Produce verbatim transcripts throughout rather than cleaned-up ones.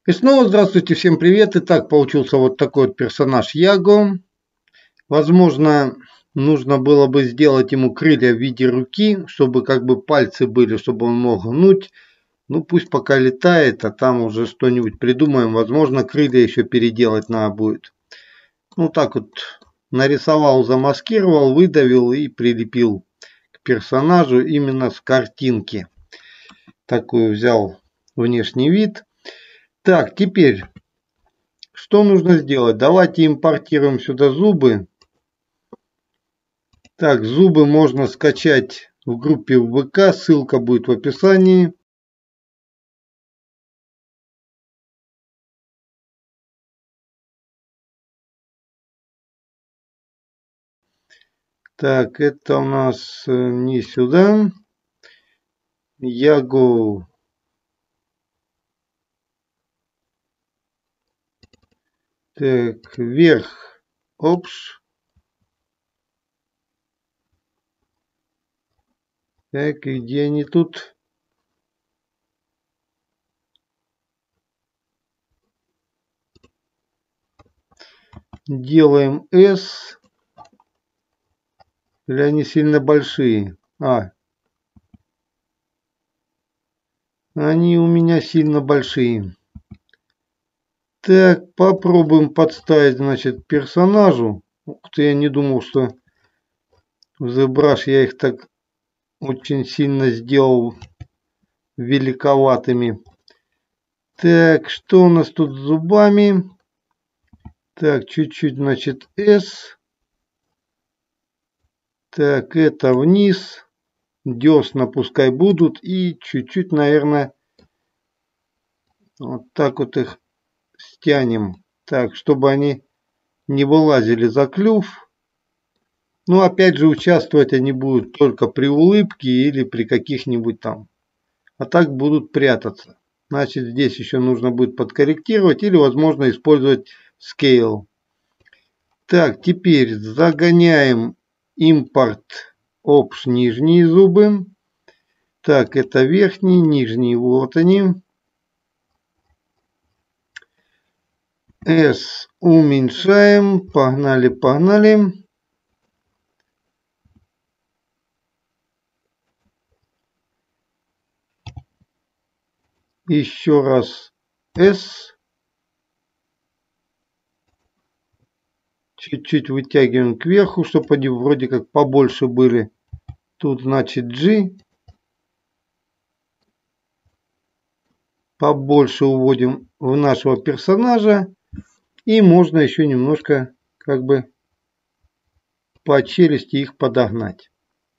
И снова здравствуйте, всем привет. Итак, получился вот такой вот персонаж Яго. Возможно, нужно было бы сделать ему крылья в виде руки, чтобы как бы пальцы были, чтобы он мог гнуть. Ну пусть пока летает, а там уже что-нибудь придумаем. Возможно, крылья еще переделать надо будет. Ну так вот нарисовал, замаскировал, выдавил и прилепил к персонажу именно с картинки. Такую взял внешний вид. Так, теперь, что нужно сделать? Давайте импортируем сюда зубы. Так, зубы можно скачать в группе вэ ка, ссылка будет в описании. Так, это у нас не сюда. Яго. Так, вверх. Опс. Так, и где они тут? Делаем S. Или они сильно большие? А. Они у меня сильно большие. Так, попробуем подставить, значит, персонажу. Ух ты, я не думал, что в ZBrush я их так очень сильно сделал великоватыми. Так, что у нас тут с зубами? Так, чуть-чуть, значит, S. Так, это вниз. Десна пускай будут. И чуть-чуть, наверное, вот так вот их стянем. Так, чтобы они не вылазили за клюв. Ну, опять же, участвовать они будут только при улыбке или при каких-нибудь там. А так будут прятаться. Значит, здесь еще нужно будет подкорректировать или, возможно, использовать Scale. Так, теперь загоняем импорт Option нижние зубы. Так, это верхние, нижние, вот они. S уменьшаем. Погнали, погнали. Еще раз S. Чуть-чуть вытягиваем кверху, чтобы они вроде как побольше были. Тут значит G. Побольше уводим в нашего персонажа. И можно еще немножко как бы по челюсти их подогнать.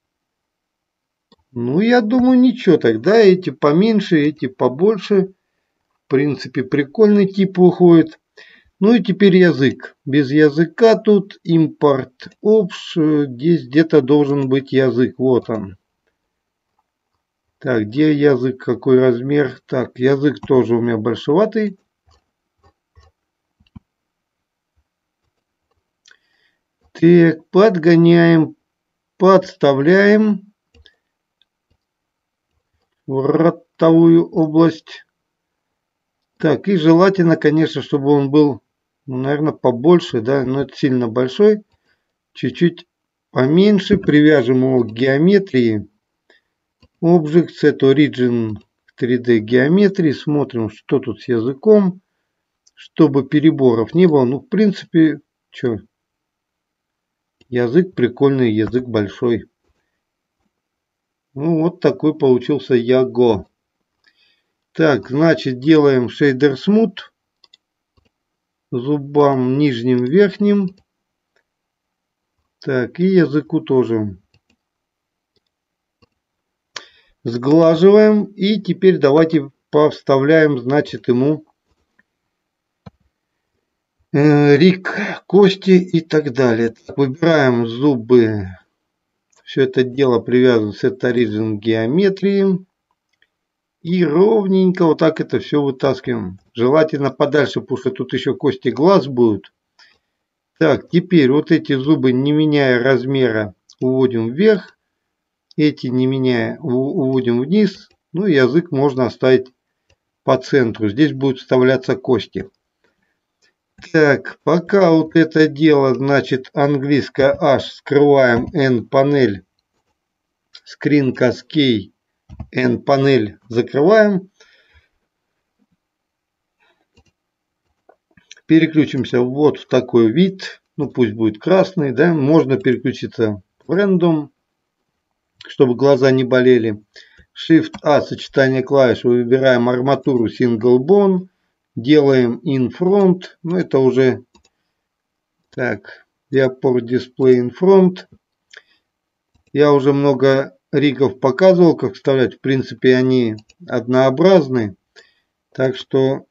Ну, я думаю, ничего тогда. Эти поменьше, эти побольше. В принципе, прикольный тип выходит. Ну и теперь язык. Без языка тут импорт опш. Здесь где-то должен быть язык. Вот он. Так, где язык? Какой размер? Так, язык тоже у меня большеватый. Так, подгоняем, подставляем в ротовую область. Так, и желательно, конечно, чтобы он был, ну, наверное, побольше, да, но это сильно большой. Чуть-чуть поменьше. Привяжем его к геометрии. Object Set Origin три дэ геометрии. Смотрим, что тут с языком. Чтобы переборов не было. Ну, в принципе, что? Язык прикольный, язык большой. Ну, вот такой получился Яго. Так, значит, делаем Shader Smooth. Зубам нижним, верхним. Так, и языку тоже. Сглаживаем. И теперь давайте повставляем, значит, ему э, рик, кости и так далее. Так, выбираем зубы. Все это дело привязываем с Set Origin геометрии. И ровненько вот так это все вытаскиваем. Желательно подальше, потому что тут еще кости глаз будут. Так, теперь вот эти зубы, не меняя размера, уводим вверх. Эти, не меняя, уводим вниз. Ну и язык можно оставить по центру. Здесь будут вставляться кости. Так, пока вот это дело, значит, английское H, скрываем N-панель, Screen Cascade, N-панель закрываем. Переключимся вот в такой вид, ну пусть будет красный, да, можно переключиться в Random, чтобы глаза не болели. Shift-A, сочетание клавиш, выбираем арматуру Single Bone, делаем In Front, ну это уже, так, Viewport Display In Front. Я уже много ригов показывал, как вставлять, в принципе они однообразны, так что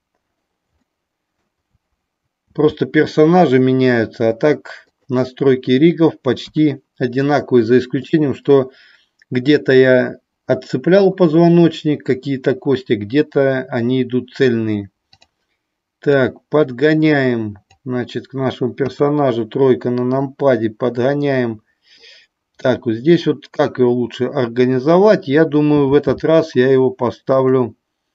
просто персонажи меняются, а так настройки ригов почти одинаковые, за исключением, что где-то я отцеплял позвоночник, какие-то кости, где-то они идут цельные. Так, подгоняем, значит, к нашему персонажу, тройка на нампаде, подгоняем. Так, вот здесь вот как его лучше организовать, я думаю, в этот раз я его поставлю,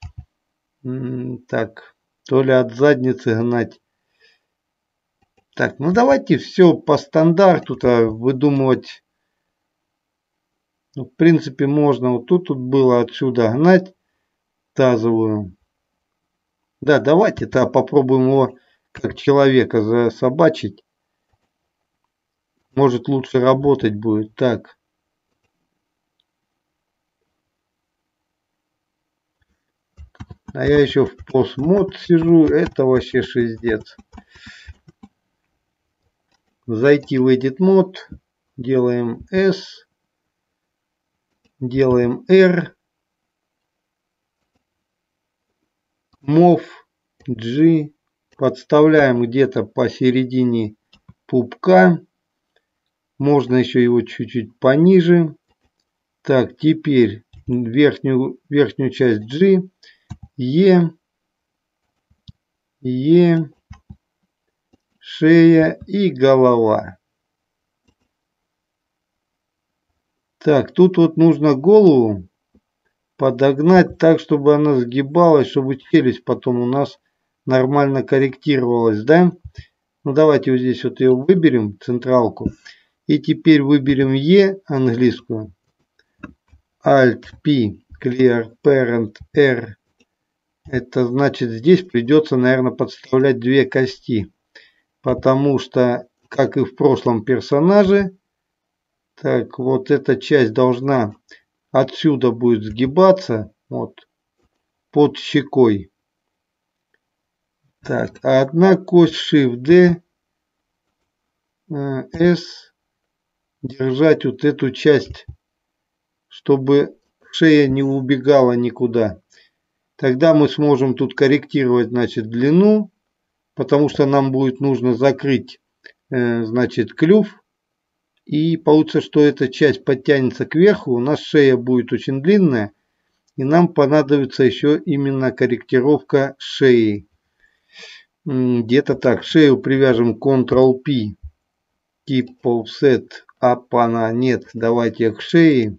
так, то ли от задницы гнать. Так, ну давайте все по стандарту-то выдумывать. Ну, в принципе, можно вот тут, тут было отсюда гнать тазовую. Да, давайте-то попробуем его как человека засобачить. Может, лучше работать будет. Так. А я еще в постмод сижу. Это вообще шиздец. Зайти в Edit Mode. Делаем S. Делаем R. Mov G. Подставляем где-то посередине пупка. Можно еще его чуть-чуть пониже. Так, теперь верхнюю, верхнюю часть G. E. E. Шея и голова. Так, тут вот нужно голову подогнать так, чтобы она сгибалась, чтобы челюсть потом у нас нормально корректировалась, да? Ну давайте вот здесь вот ее выберем, централку. И теперь выберем E английскую. Alt-P, Clear Parent R. Это значит, здесь придется, наверное, подставлять две кости. Потому что, как и в прошлом персонаже, так, вот эта часть должна отсюда будет сгибаться, вот, под щекой. Так, а одна кость Shift-D, S, держать вот эту часть, чтобы шея не убегала никуда. Тогда мы сможем тут корректировать, значит, длину, потому что нам будет нужно закрыть, значит, клюв. И получится, что эта часть подтянется кверху. У нас шея будет очень длинная. И нам понадобится еще именно корректировка шеи. Где-то так. Шею привяжем контрол-P. Keep Offset. Апана. Нет. Давайте к шее.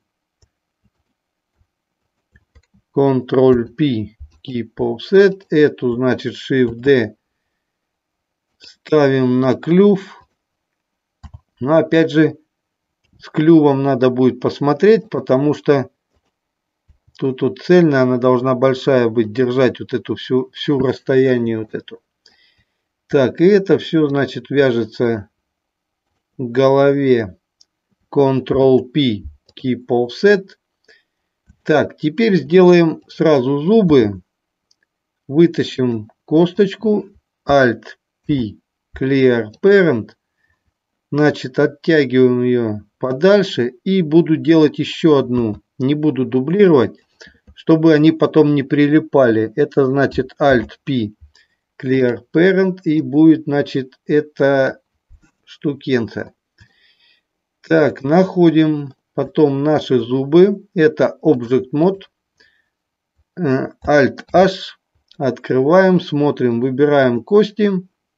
контрол-P. Keep Offset. Эту, значит, Shift-D ставим на клюв. Но опять же, с клювом надо будет посмотреть, потому что тут вот цельная, она должна большая быть, держать вот эту всю, всю расстояние вот эту. Так, и это все, значит, вяжется к голове. контрол-P, Keep Offset. Так, теперь сделаем сразу зубы. Вытащим косточку. Alt-P, Clear Parent. Значит, оттягиваем ее подальше и буду делать еще одну. Не буду дублировать, чтобы они потом не прилипали. Это значит Alt-P, Clear Parent, и будет, значит, эта штукенция. Так, находим потом наши зубы. Это Object Mode. Alt-H. Открываем, смотрим, выбираем кости.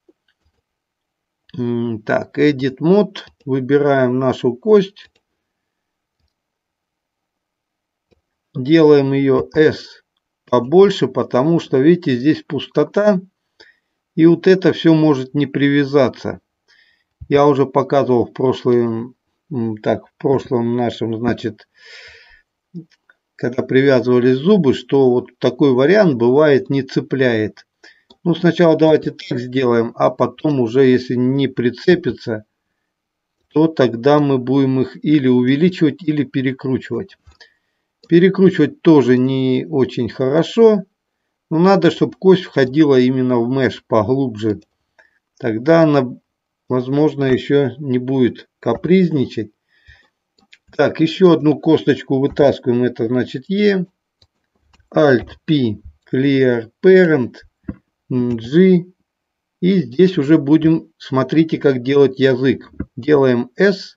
Так, Edit Mode. Выбираем нашу кость. Делаем ее S побольше, потому что, видите, здесь пустота. И вот это все может не привязаться. Я уже показывал в прошлом, так, в прошлом нашем, значит, когда привязывались зубы, что вот такой вариант бывает не цепляет. Ну, сначала давайте так сделаем, а потом уже, если не прицепится, то тогда мы будем их или увеличивать, или перекручивать. Перекручивать тоже не очень хорошо, но надо, чтобы кость входила именно в меш поглубже. Тогда она, возможно, еще не будет капризничать. Так, еще одну косточку вытаскиваем. Это значит E. Alt-P. Clear Parent. G. И здесь уже будем, смотрите, как делать язык. Делаем S.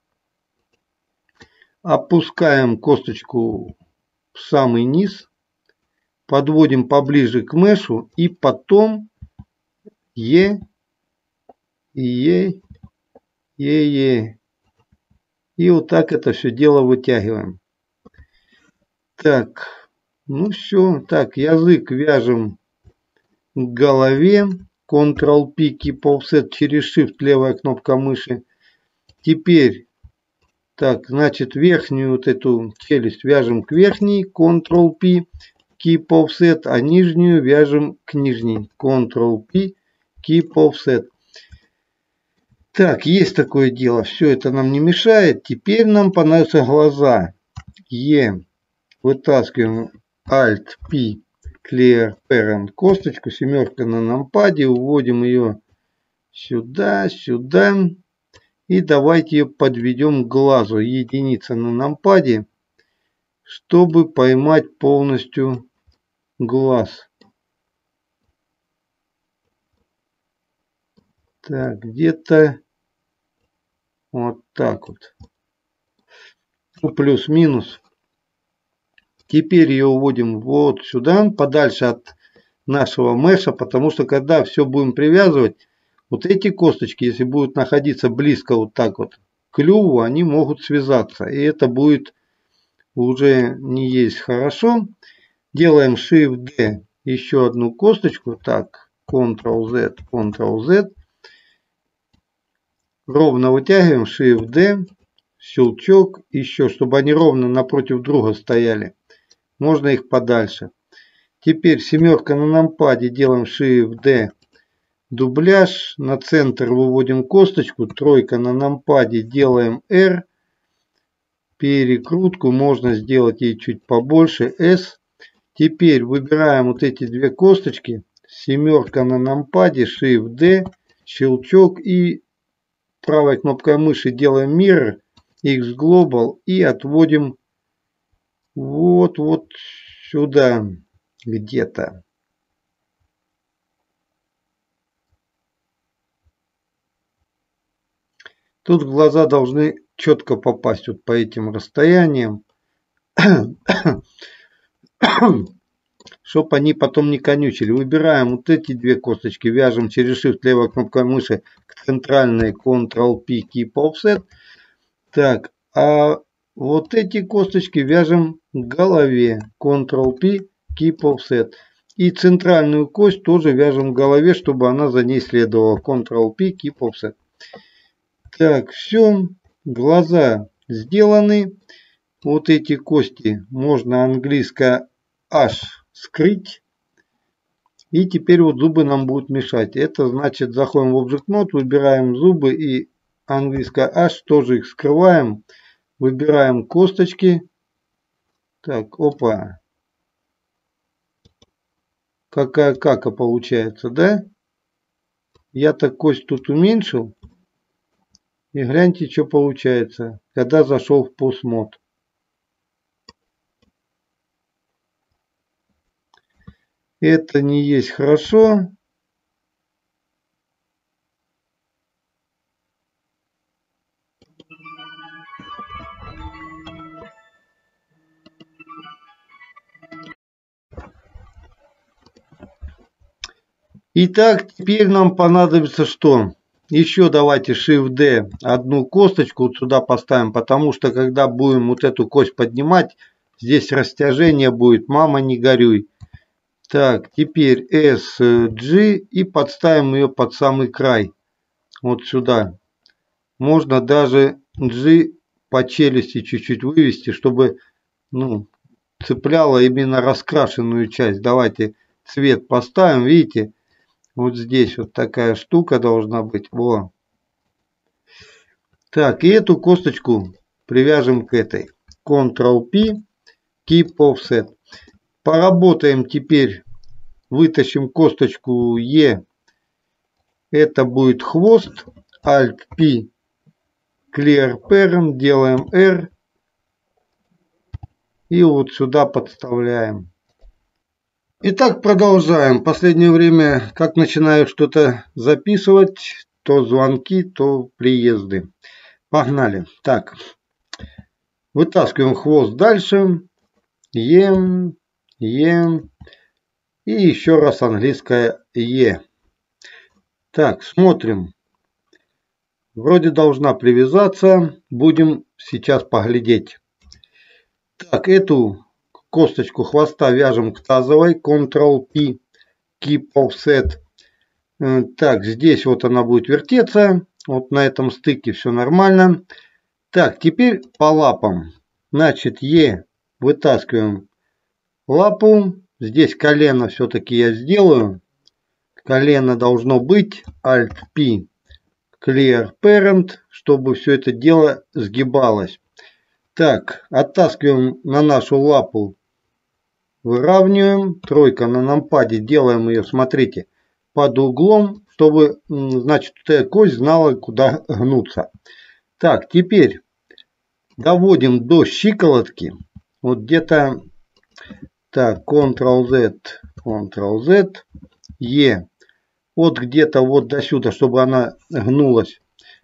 Опускаем косточку в самый низ. Подводим поближе к мешу. И потом E. E. E. E. И вот так это все дело вытягиваем. Так, ну все. Так, язык вяжем к голове. контрол-P, Keep Offset через Shift, левая кнопка мыши. Теперь, так, значит, верхнюю вот эту челюсть вяжем к верхней. контрол-P, Keep Offset, а нижнюю вяжем к нижней. контрол-P, Keep Offset. Так, есть такое дело. Все это нам не мешает. Теперь нам понадобятся глаза. E. Вытаскиваем Alt-P. Clear Parent. Косточку. Семерка на нампаде. Уводим ее сюда, сюда. И давайте ее подведем к глазу. Единица на нампаде. Чтобы поймать полностью глаз. Так, где-то вот так вот. Ну, плюс-минус. Теперь ее уводим вот сюда, подальше от нашего меша, потому что когда все будем привязывать, вот эти косточки, если будут находиться близко вот так вот к клюву, они могут связаться. И это будет уже не есть хорошо. Делаем Shift-D, еще одну косточку. Так, контрол-Z, контрол-Z. Ровно вытягиваем, Shift-D, щелчок, еще, чтобы они ровно напротив друга стояли. Можно их подальше. Теперь семерка на нампаде, делаем Shift-D, дубляж, на центр выводим косточку, тройка на нампаде, делаем R, перекрутку, можно сделать ей чуть побольше, S. Теперь выбираем вот эти две косточки, семерка на нампаде, Shift-D, щелчок и правой кнопкой мыши делаем Mirror, X Global и отводим вот, вот сюда где-то. Тут глаза должны четко попасть вот по этим расстояниям, чтобы они потом не конючили. Выбираем вот эти две косточки, вяжем через Shift, левой кнопкой мыши к центральной, контрол-P, Keep Offset. Так, а вот эти косточки вяжем к голове, контрол-P, Keep Offset. И центральную кость тоже вяжем к голове, чтобы она за ней следовала, контрол-P, Keep Offset. Так, все, глаза сделаны. Вот эти кости можно английское H скрыть. И теперь вот зубы нам будут мешать. Это значит, заходим в Object Mode, выбираем зубы и английское H, тоже их скрываем. Выбираем косточки. Так, опа. Какая кака получается, да? Я так кость тут уменьшил. И гляньте, что получается, когда зашел в Pose Mode. Это не есть хорошо. Итак, теперь нам понадобится что? Еще давайте Shift-D одну косточку вот сюда поставим, потому что когда будем вот эту кость поднимать, здесь растяжение будет, мама не горюй. Так, теперь эс джи и подставим ее под самый край. Вот сюда. Можно даже G по челюсти чуть-чуть вывести, чтобы, ну, цепляло именно раскрашенную часть. Давайте цвет поставим, видите, вот здесь вот такая штука должна быть. Во. Так, и эту косточку привяжем к этой. контрол-P, Keep Offset. Поработаем теперь, вытащим косточку E. Это будет хвост. Alt-P, Clear Parent, делаем R. И вот сюда подставляем. Итак, продолжаем. В последнее время, как начинаю что-то записывать, то звонки, то приезды. Погнали. Так, вытаскиваем хвост дальше. Ем, ем. И еще раз английское Е. Так, смотрим. Вроде должна привязаться. Будем сейчас поглядеть. Так, эту косточку хвоста вяжем к тазовой. контрол-P, Keep Offset. Так, здесь вот она будет вертеться. Вот на этом стыке все нормально. Так, теперь по лапам. Значит, Е вытаскиваем лапу. Здесь колено все-таки я сделаю. Колено должно быть. Alt-P, Clear Parent, чтобы все это дело сгибалось. Так, оттаскиваем на нашу лапу. Выравниваем. Тройка на нампаде. Делаем ее, смотрите, под углом, чтобы, значит, эта кость знала, куда гнуться. Так, теперь доводим до щиколотки. Вот где-то, так, контрол-Z, контрол-Z, E. Вот где-то вот до сюда, чтобы она гнулась.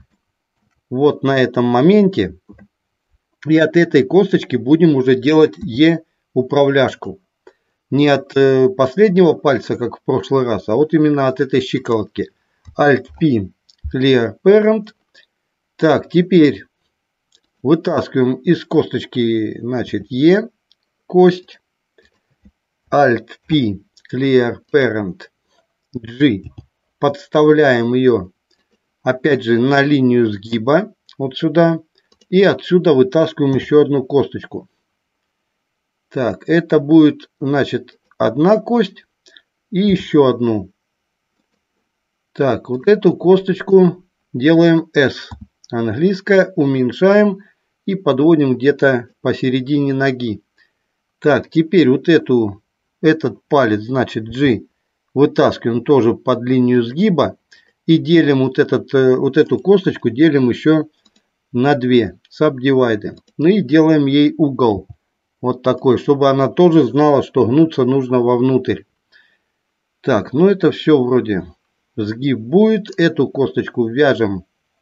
Вот на этом моменте. И от этой косточки будем уже делать Е управляшку. Не от э, последнего пальца, как в прошлый раз, а вот именно от этой щиколотки. Alt-P, Clear Parent. Так, теперь вытаскиваем из косточки, значит, Е, кость. Alt-P, Clear Parent, G. Подставляем ее, опять же, на линию сгиба. Вот сюда. И отсюда вытаскиваем еще одну косточку. Так, это будет, значит, одна кость и еще одну. Так, вот эту косточку делаем S. Английская, уменьшаем и подводим где-то посередине ноги. Так, теперь вот эту, этот палец, значит, G, вытаскиваем тоже под линию сгиба и делим вот, этот, вот эту косточку, делим еще на две. Subdivide. Ну и делаем ей угол. Вот такой, чтобы она тоже знала, что гнуться нужно вовнутрь. Так, ну это все вроде сгиб будет. Эту косточку вяжем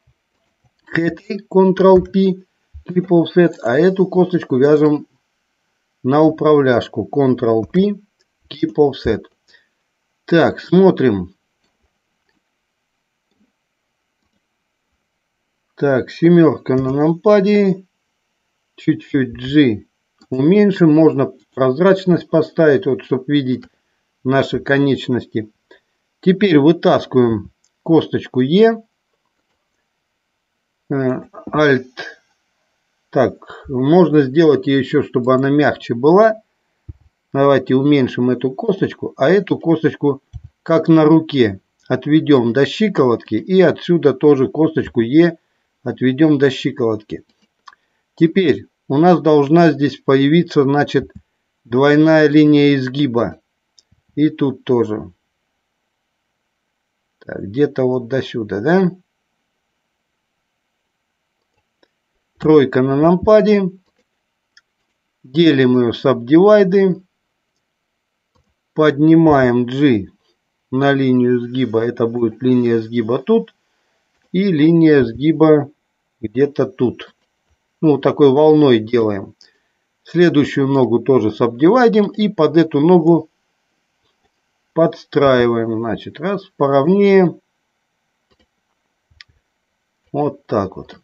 к этой контрол-P, Keep Offset, а эту косточку вяжем на управляшку контрол-P, Keep Offset. Так, смотрим. Так, семерка на нампаде. Чуть-чуть G уменьшим. Можно прозрачность поставить, вот, чтобы видеть наши конечности. Теперь вытаскиваем косточку Е. Alt. Так, можно сделать ее еще, чтобы она мягче была. Давайте уменьшим эту косточку. А эту косточку, как на руке, отведем до щиколотки. И отсюда тоже косточку Е отведем до щиколотки. Теперь у нас должна здесь появиться, значит, двойная линия изгиба. И тут тоже. Так, где-то вот до сюда, да? Тройка на нампаде. Делим ее subdivide. Поднимаем G на линию сгиба. Это будет линия сгиба тут. И линия сгиба где-то тут. Ну, такой волной делаем. Следующую ногу тоже subdivide. И под эту ногу подстраиваем. Значит, раз, поровнее. Вот так вот.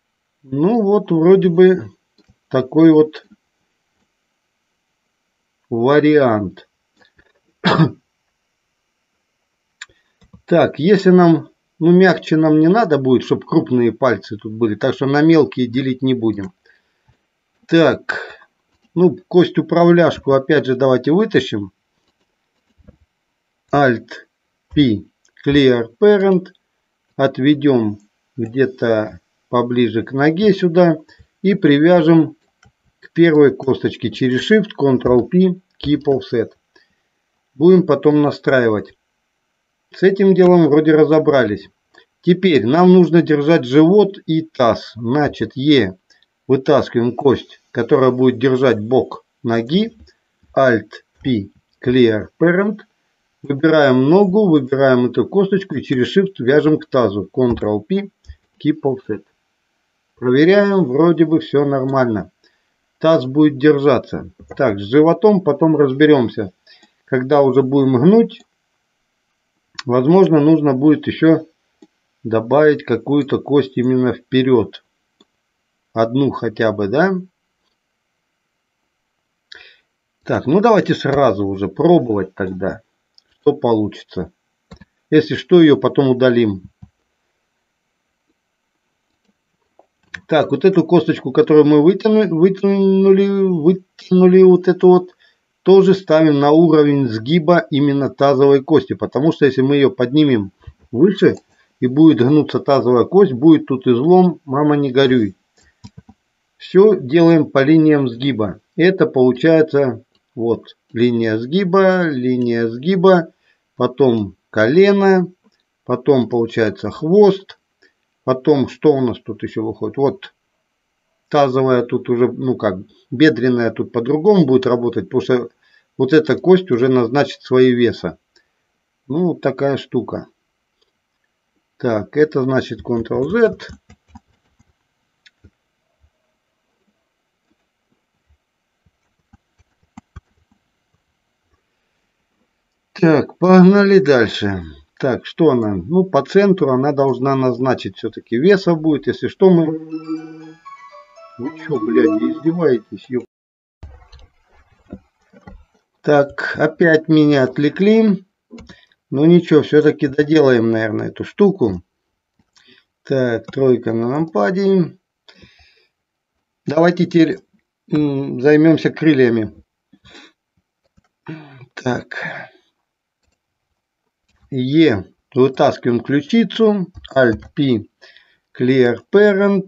Ну, вот вроде бы такой вот вариант. Так, если нам, ну мягче нам не надо будет, чтобы крупные пальцы тут были, так что на мелкие делить не будем. Так, ну кость управляшку опять же давайте вытащим. Alt-P, Clear Parent, отведем где-то поближе к ноге сюда и привяжем к первой косточке через Shift, Ctrl-P, Keep Offset. Будем потом настраивать. С этим делом вроде разобрались. Теперь нам нужно держать живот и таз. Значит, E вытаскиваем кость, которая будет держать бок ноги. Alt-P, Clear Parent. Выбираем ногу, выбираем эту косточку и через Shift вяжем к тазу. Ctrl-P, Keep Offset. Проверяем, вроде бы все нормально. Таз будет держаться. Так, с животом потом разберемся. Когда уже будем гнуть, возможно, нужно будет еще добавить какую-то кость именно вперед. Одну хотя бы, да? Так, ну давайте сразу уже пробовать тогда, что получится. Если что, ее потом удалим. Так, вот эту косточку, которую мы вытянули, вытянули, вытянули вот эту вот, тоже ставим на уровень сгиба именно тазовой кости. Потому что если мы ее поднимем выше и будет гнуться тазовая кость, будет тут излом, мама не горюй. Все делаем по линиям сгиба. Это получается вот линия сгиба, линия сгиба, потом колено, потом получается хвост, потом что у нас тут еще выходит? Вот тазовая тут уже, ну как, бедренная тут по-другому будет работать, потому что вот эта кость уже назначит свои веса. Ну, вот такая штука. Так, это значит Ctrl-Z. Так, погнали дальше. Так, что она? Ну, по центру она должна назначить все-таки веса будет. Если что, мы... Вы что, блядь, издеваетесь? Ёп... Так, опять меня отвлекли. Ну ничего, все-таки доделаем, наверное, эту штуку. Так, тройка на лампаде. Давайте теперь займемся крыльями. Так. Е. Вытаскиваем ключицу. Alt-P. Clear Parent.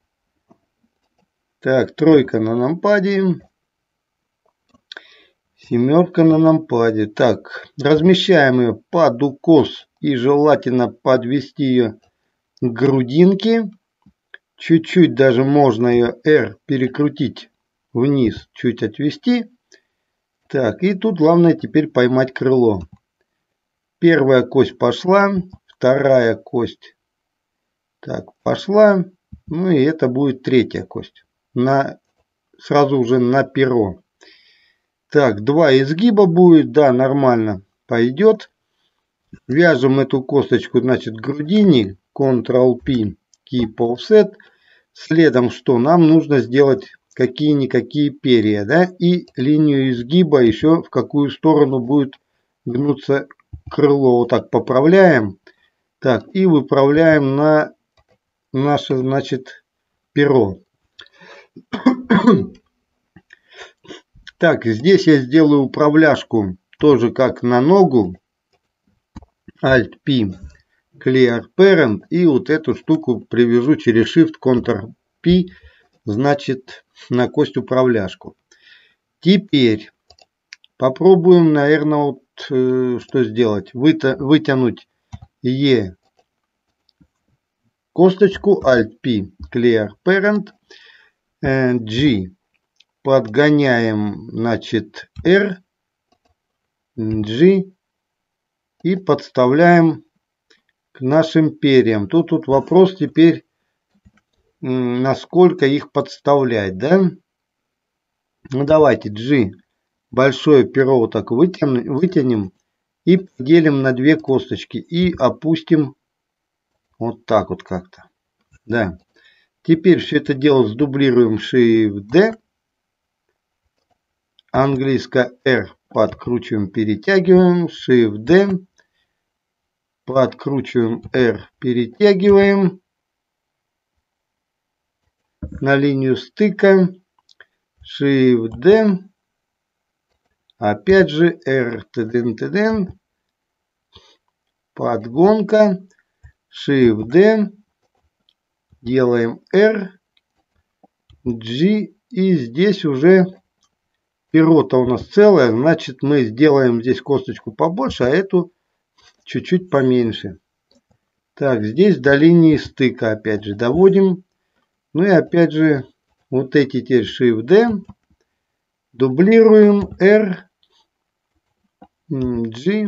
Так, тройка на лампаде. Семерка на лампаде. Так, размещаем ее под укос и желательно подвести ее к грудинке. Чуть-чуть даже можно ее R перекрутить вниз, чуть отвести. Так, и тут главное теперь поймать крыло. Первая кость пошла, вторая кость так пошла, ну и это будет третья кость. На, сразу уже на перо. Так, два изгиба будет, да, нормально пойдет. Вяжем эту косточку, значит, к грудине, Ctrl-P, Keep Offset. Следом что? Нам нужно сделать какие-никакие перья, да, и линию изгиба еще в какую сторону будет гнуться крыло. Вот так поправляем. Так, и выправляем на наше, значит, перо. Так, здесь я сделаю управляшку тоже как на ногу. Alt-P, Clear Parent. И вот эту штуку привяжу через Shift, Ctrl-P, значит, на кость управляшку. Теперь попробуем, наверное, вот э, что сделать. Выта вытянуть E косточку, Alt-P, Clear Parent, G. Подгоняем, значит, R, G и подставляем к нашим перьям. Тут, тут вопрос теперь, насколько их подставлять, да? Ну давайте G, большое перо вот так вытянем, вытянем и поделим на две косточки и опустим вот так вот как-то. Да. Теперь все это дело сдублируем Shift D. английское R подкручиваем, перетягиваем, Shift-D, подкручиваем R, перетягиваем на линию стыка, Shift-D, опять же R, тдн-тдн, подгонка, Shift-D, делаем R, G, и здесь уже перо-то у нас целое, значит мы сделаем здесь косточку побольше, а эту чуть-чуть поменьше. Так, здесь до линии стыка опять же доводим. Ну и опять же вот эти теперь Shift-D, дублируем R, G.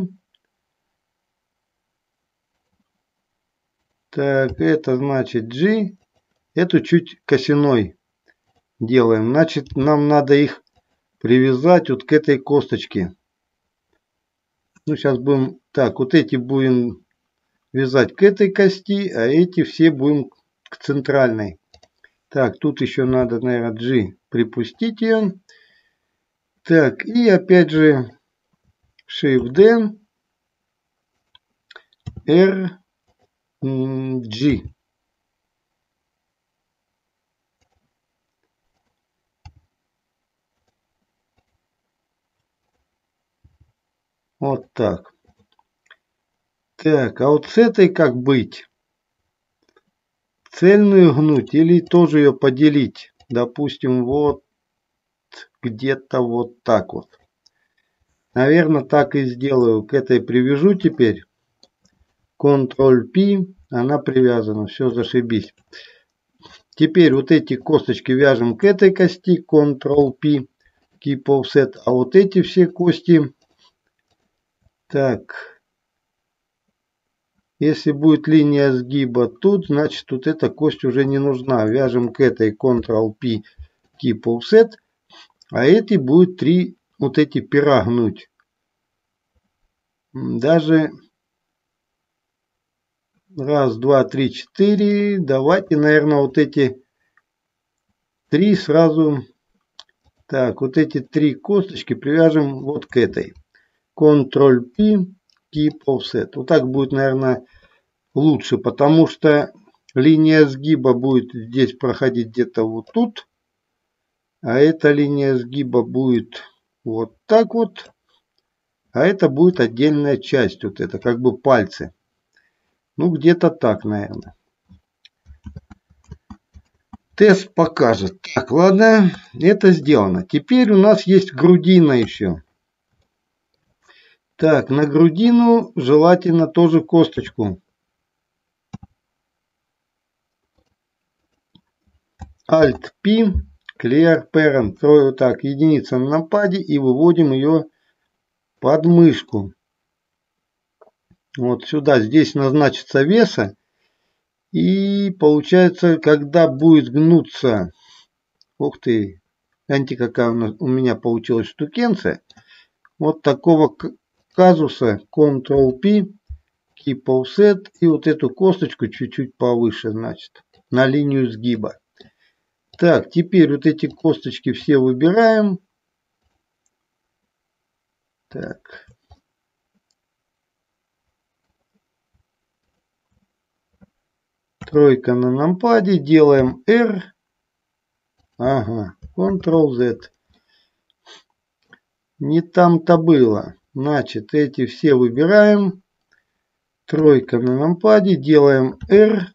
Так, это значит G, эту чуть косиной делаем. Значит, нам надо их привязать вот к этой косточке. Ну, сейчас будем, так, вот эти будем вязать к этой кости, а эти все будем к центральной. Так, тут еще надо, наверное, G припустить ее. Так, и опять же Shift-D, R, G. Вот так. Так, а вот с этой как быть? Цельную гнуть или тоже ее поделить? Допустим, вот где-то вот так вот. Наверное, так и сделаю. К этой привяжу теперь. контроль-P. Она привязана. Все, зашибись. Теперь вот эти косточки вяжем к этой кости. контроль-P. Keep offset. А вот эти все кости. Так. Если будет линия сгиба тут, значит вот эта кость уже не нужна. Вяжем к этой контроль-P. Keep offset. А эти будут три вот эти пера гнуть. Даже раз, два, три, четыре. Давайте, наверное, вот эти три сразу. Так, вот эти три косточки привяжем вот к этой. контроль-P, Keep Offset. Вот так будет, наверное, лучше, потому что линия сгиба будет здесь проходить где-то вот тут. А эта линия сгиба будет вот так вот. А это будет отдельная часть. Вот это, как бы пальцы. Ну, где-то так, наверное. Тест покажет. Так, ладно, это сделано. Теперь у нас есть грудина еще. Так, на грудину желательно тоже косточку. Alt-P, Clear Parent. Вот так, единица на нампаде и выводим ее под мышку. Вот сюда, здесь назначится веса. И получается, когда будет гнуться, ух ты, гляньте, какая у меня получилась штукенция. Вот такого казуса контроль-P, Keep Offset, и вот эту косточку чуть-чуть повыше, значит, на линию сгиба. Так, теперь вот эти косточки все выбираем. Так. Тройка на нампаде, делаем R. Ага, контроль-Z. Не там-то было. Значит, эти все выбираем. Тройка на нампаде, делаем R.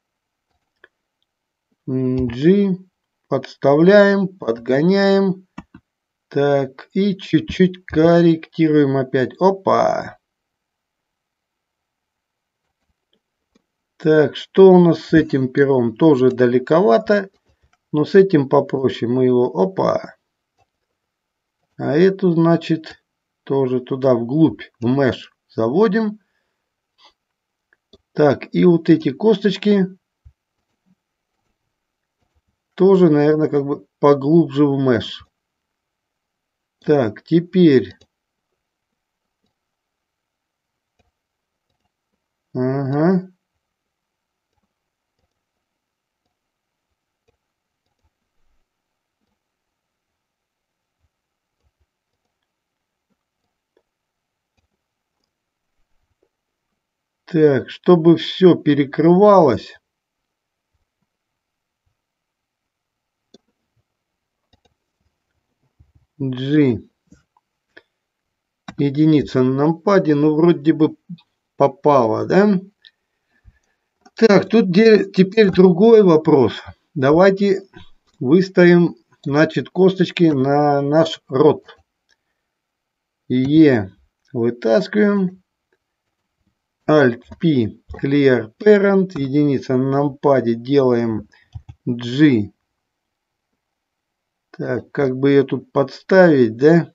G. Подставляем, подгоняем. Так, и чуть-чуть корректируем опять. Опа! Так, что у нас с этим пером? Тоже далековато. Но с этим попроще. Мы его... Опа! А эту, значит, тоже туда вглубь, в меш заводим. Так, и вот эти косточки тоже, наверное, как бы поглубже в меш. Так, теперь... Ага. Так, чтобы все перекрывалось. G. Единица на нампаде, ну вроде бы попало, да? Так, тут теперь другой вопрос. Давайте выставим, значит, косточки на наш рот. E вытаскиваем. Alt-P Clear Parent. Единица на нампаде. Делаем G. Так, как бы ее тут подставить, да?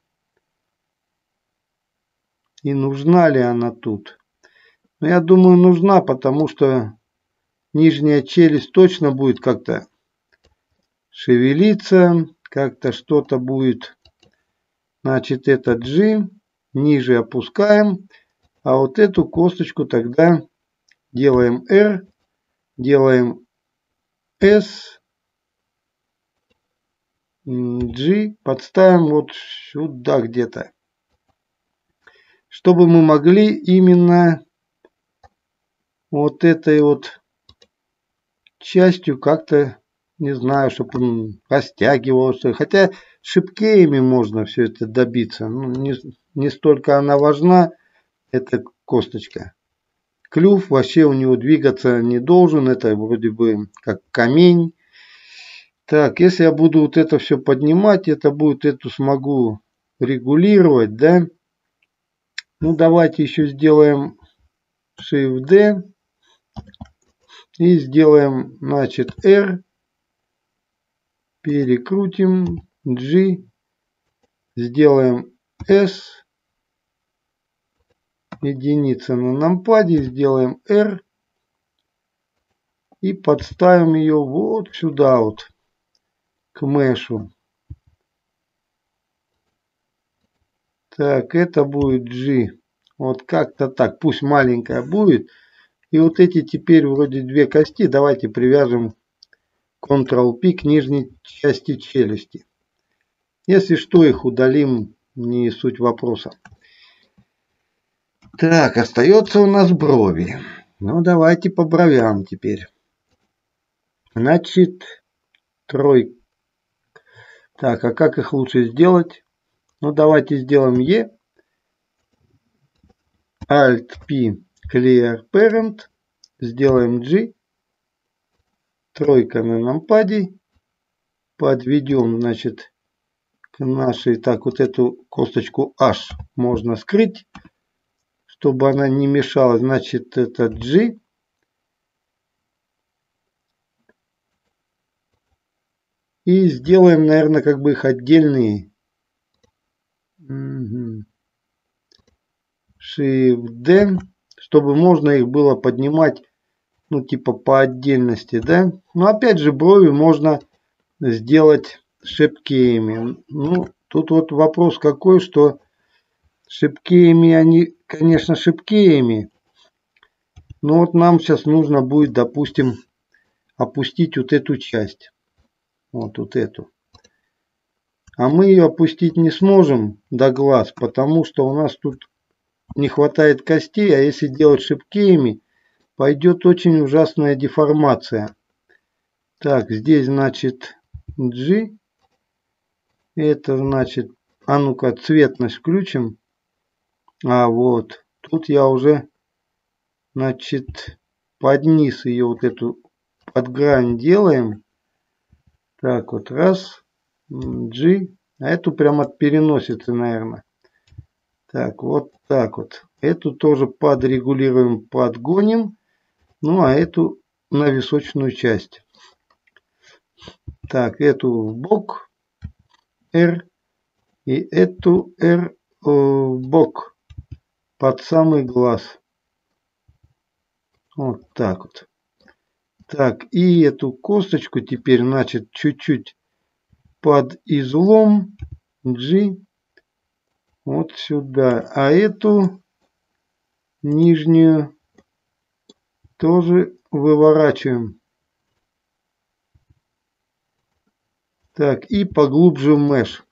И нужна ли она тут? Ну, я думаю, нужна, потому что нижняя челюсть точно будет как-то шевелиться, как-то что-то будет. Значит, это G, ниже опускаем, а вот эту косточку тогда делаем R, делаем S, G, подставим вот сюда где-то, чтобы мы могли именно вот этой вот частью как-то, не знаю, чтобы он растягивался. Хотя шипкеями можно все это добиться. Ну, не, не столько она важна, эта косточка. Клюв вообще у него двигаться не должен. Это вроде бы как камень. Так, если я буду вот это все поднимать, это будет, эту смогу регулировать, да? Ну, давайте еще сделаем Shift-D. И сделаем, значит, R. Перекрутим. G. Сделаем S. Единица на нампаде. Сделаем R. И подставим ее вот сюда вот. К мешу. Так, это будет G. Вот как-то так. Пусть маленькая будет. И вот эти теперь вроде две кости. Давайте привяжем контрол-P к нижней части челюсти. Если что, их удалим, не суть вопроса. Так, остается у нас брови. Ну, давайте по бровям теперь. Значит, трой. Так, а как их лучше сделать? Ну, давайте сделаем E. Alt-P Clear Parent. Сделаем G. Тройка на нампаде. Подведем, значит, к нашей, так, вот эту косточку H можно скрыть, чтобы она не мешала. Значит, это G. И сделаем, наверное, как бы их отдельные. Угу. Shift-D, чтобы можно их было поднимать, ну, типа по отдельности, да. Но опять же, брови можно сделать шипкеями. Ну, тут вот вопрос какой, что шипкеями они, конечно, шипкеями. Но вот нам сейчас нужно будет, допустим, опустить вот эту часть. Вот, вот эту. А мы ее опустить не сможем до глаз, потому что у нас тут не хватает костей. А если делать шипкеями, пойдет очень ужасная деформация. Так, здесь, значит, G. Это значит, а ну-ка, цветность включим. А вот, тут я уже, значит, под низ ее вот эту под грань делаем. Так, вот раз, G. А эту прямо от переносицы, наверное. Так, вот так вот. Эту тоже подрегулируем, подгоним. Ну, а эту на височную часть. Так, эту в бок. R. И эту R в бок. Под самый глаз. Вот так вот. Так, и эту косточку теперь, значит, чуть-чуть под излом. G. Вот сюда. А эту нижнюю тоже выворачиваем. Так, и поглубже в меш.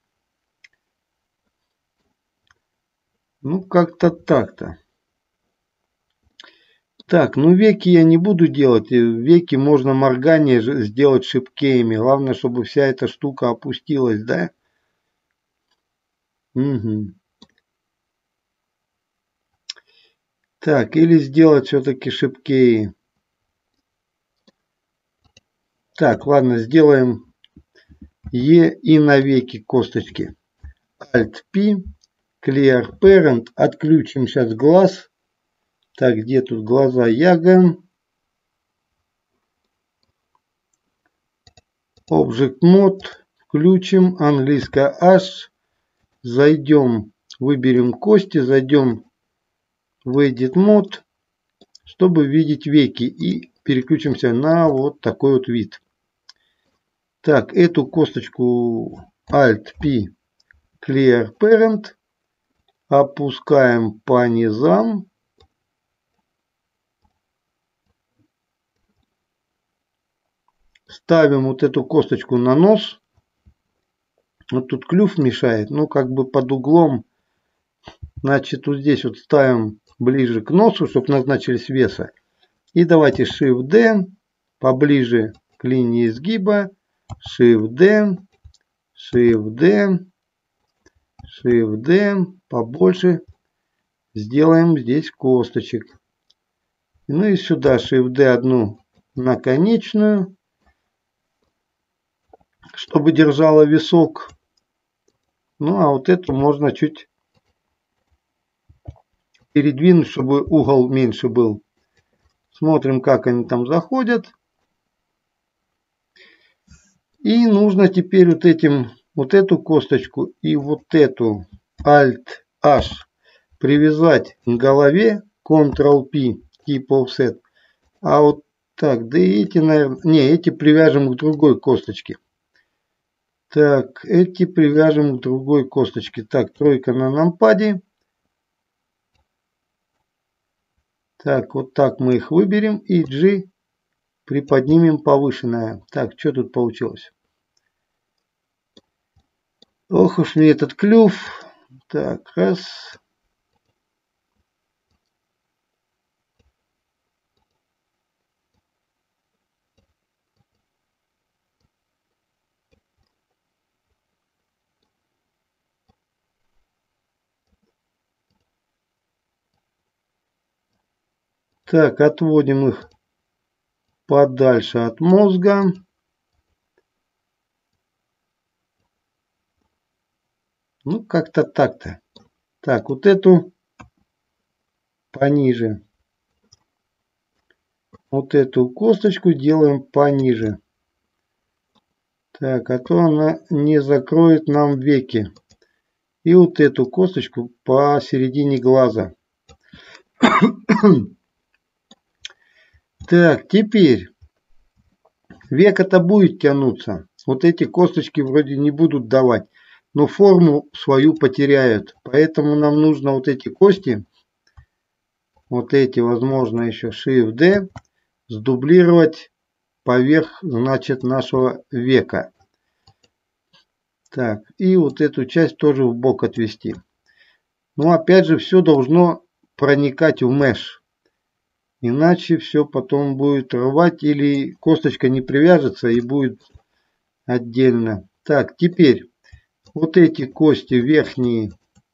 Ну, как-то так-то. Так, ну веки я не буду делать. Веки можно моргание сделать шипкеями. Главное, чтобы вся эта штука опустилась, да? Угу. Так, или сделать все-таки шипкеи. Так, ладно, сделаем Е и навеки косточки. Alt-P, Clear Parent. Отключим сейчас глаз. Так, где тут глаза Яга? Object Mode. Включим. Английская H. Зайдем, выберем кости, зайдем в Edit Mode, чтобы видеть веки. И переключимся на вот такой вот вид. Так, эту косточку Alt-P, Clear Parent. Опускаем по низам. Ставим вот эту косточку на нос. Вот тут клюв мешает, ну как бы под углом. Значит, вот здесь вот ставим ближе к носу, чтобы назначились веса. И давайте Shift-D, поближе к линии изгиба. Shift-D, Shift-D, Shift-D, побольше. Сделаем здесь косточек. Ну и сюда Shift-D одну наконечную, чтобы держала висок. Ну а вот эту можно чуть передвинуть, чтобы угол меньше был. Смотрим, как они там заходят. И нужно теперь вот этим, вот эту косточку и вот эту Alt-H привязать к голове, Ctrl-P, Keep Offset. А вот так, да и эти, наверное, не, эти привяжем к другой косточке. Так, эти привяжем к другой косточке. Так, тройка на нампаде. Так, вот так мы их выберем. И G приподнимем повышенное. Так, что тут получилось? Ох уж мне этот клюв. Так, раз. Так, отводим их подальше от мозга. Ну, как-то так-то. Так, вот эту пониже. Вот эту косточку делаем пониже. Так, а то она не закроет нам веки. И вот эту косточку посередине глаза. Так, теперь века-то будет тянуться. Вот эти косточки вроде не будут давать, но форму свою потеряют. Поэтому нам нужно вот эти кости, вот эти, возможно, еще Shift-D, сдублировать поверх, значит, нашего века. Так, и вот эту часть тоже в бок отвести. Но опять же, все должно проникать в mesh. Иначе все потом будет рвать или косточка не привяжется и будет отдельно. Так, теперь вот эти кости верхние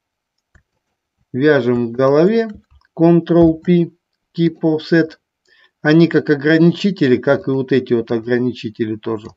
вяжем к голове. Ctrl-P, Keep Offset. Они как ограничители, как и вот эти вот ограничители тоже.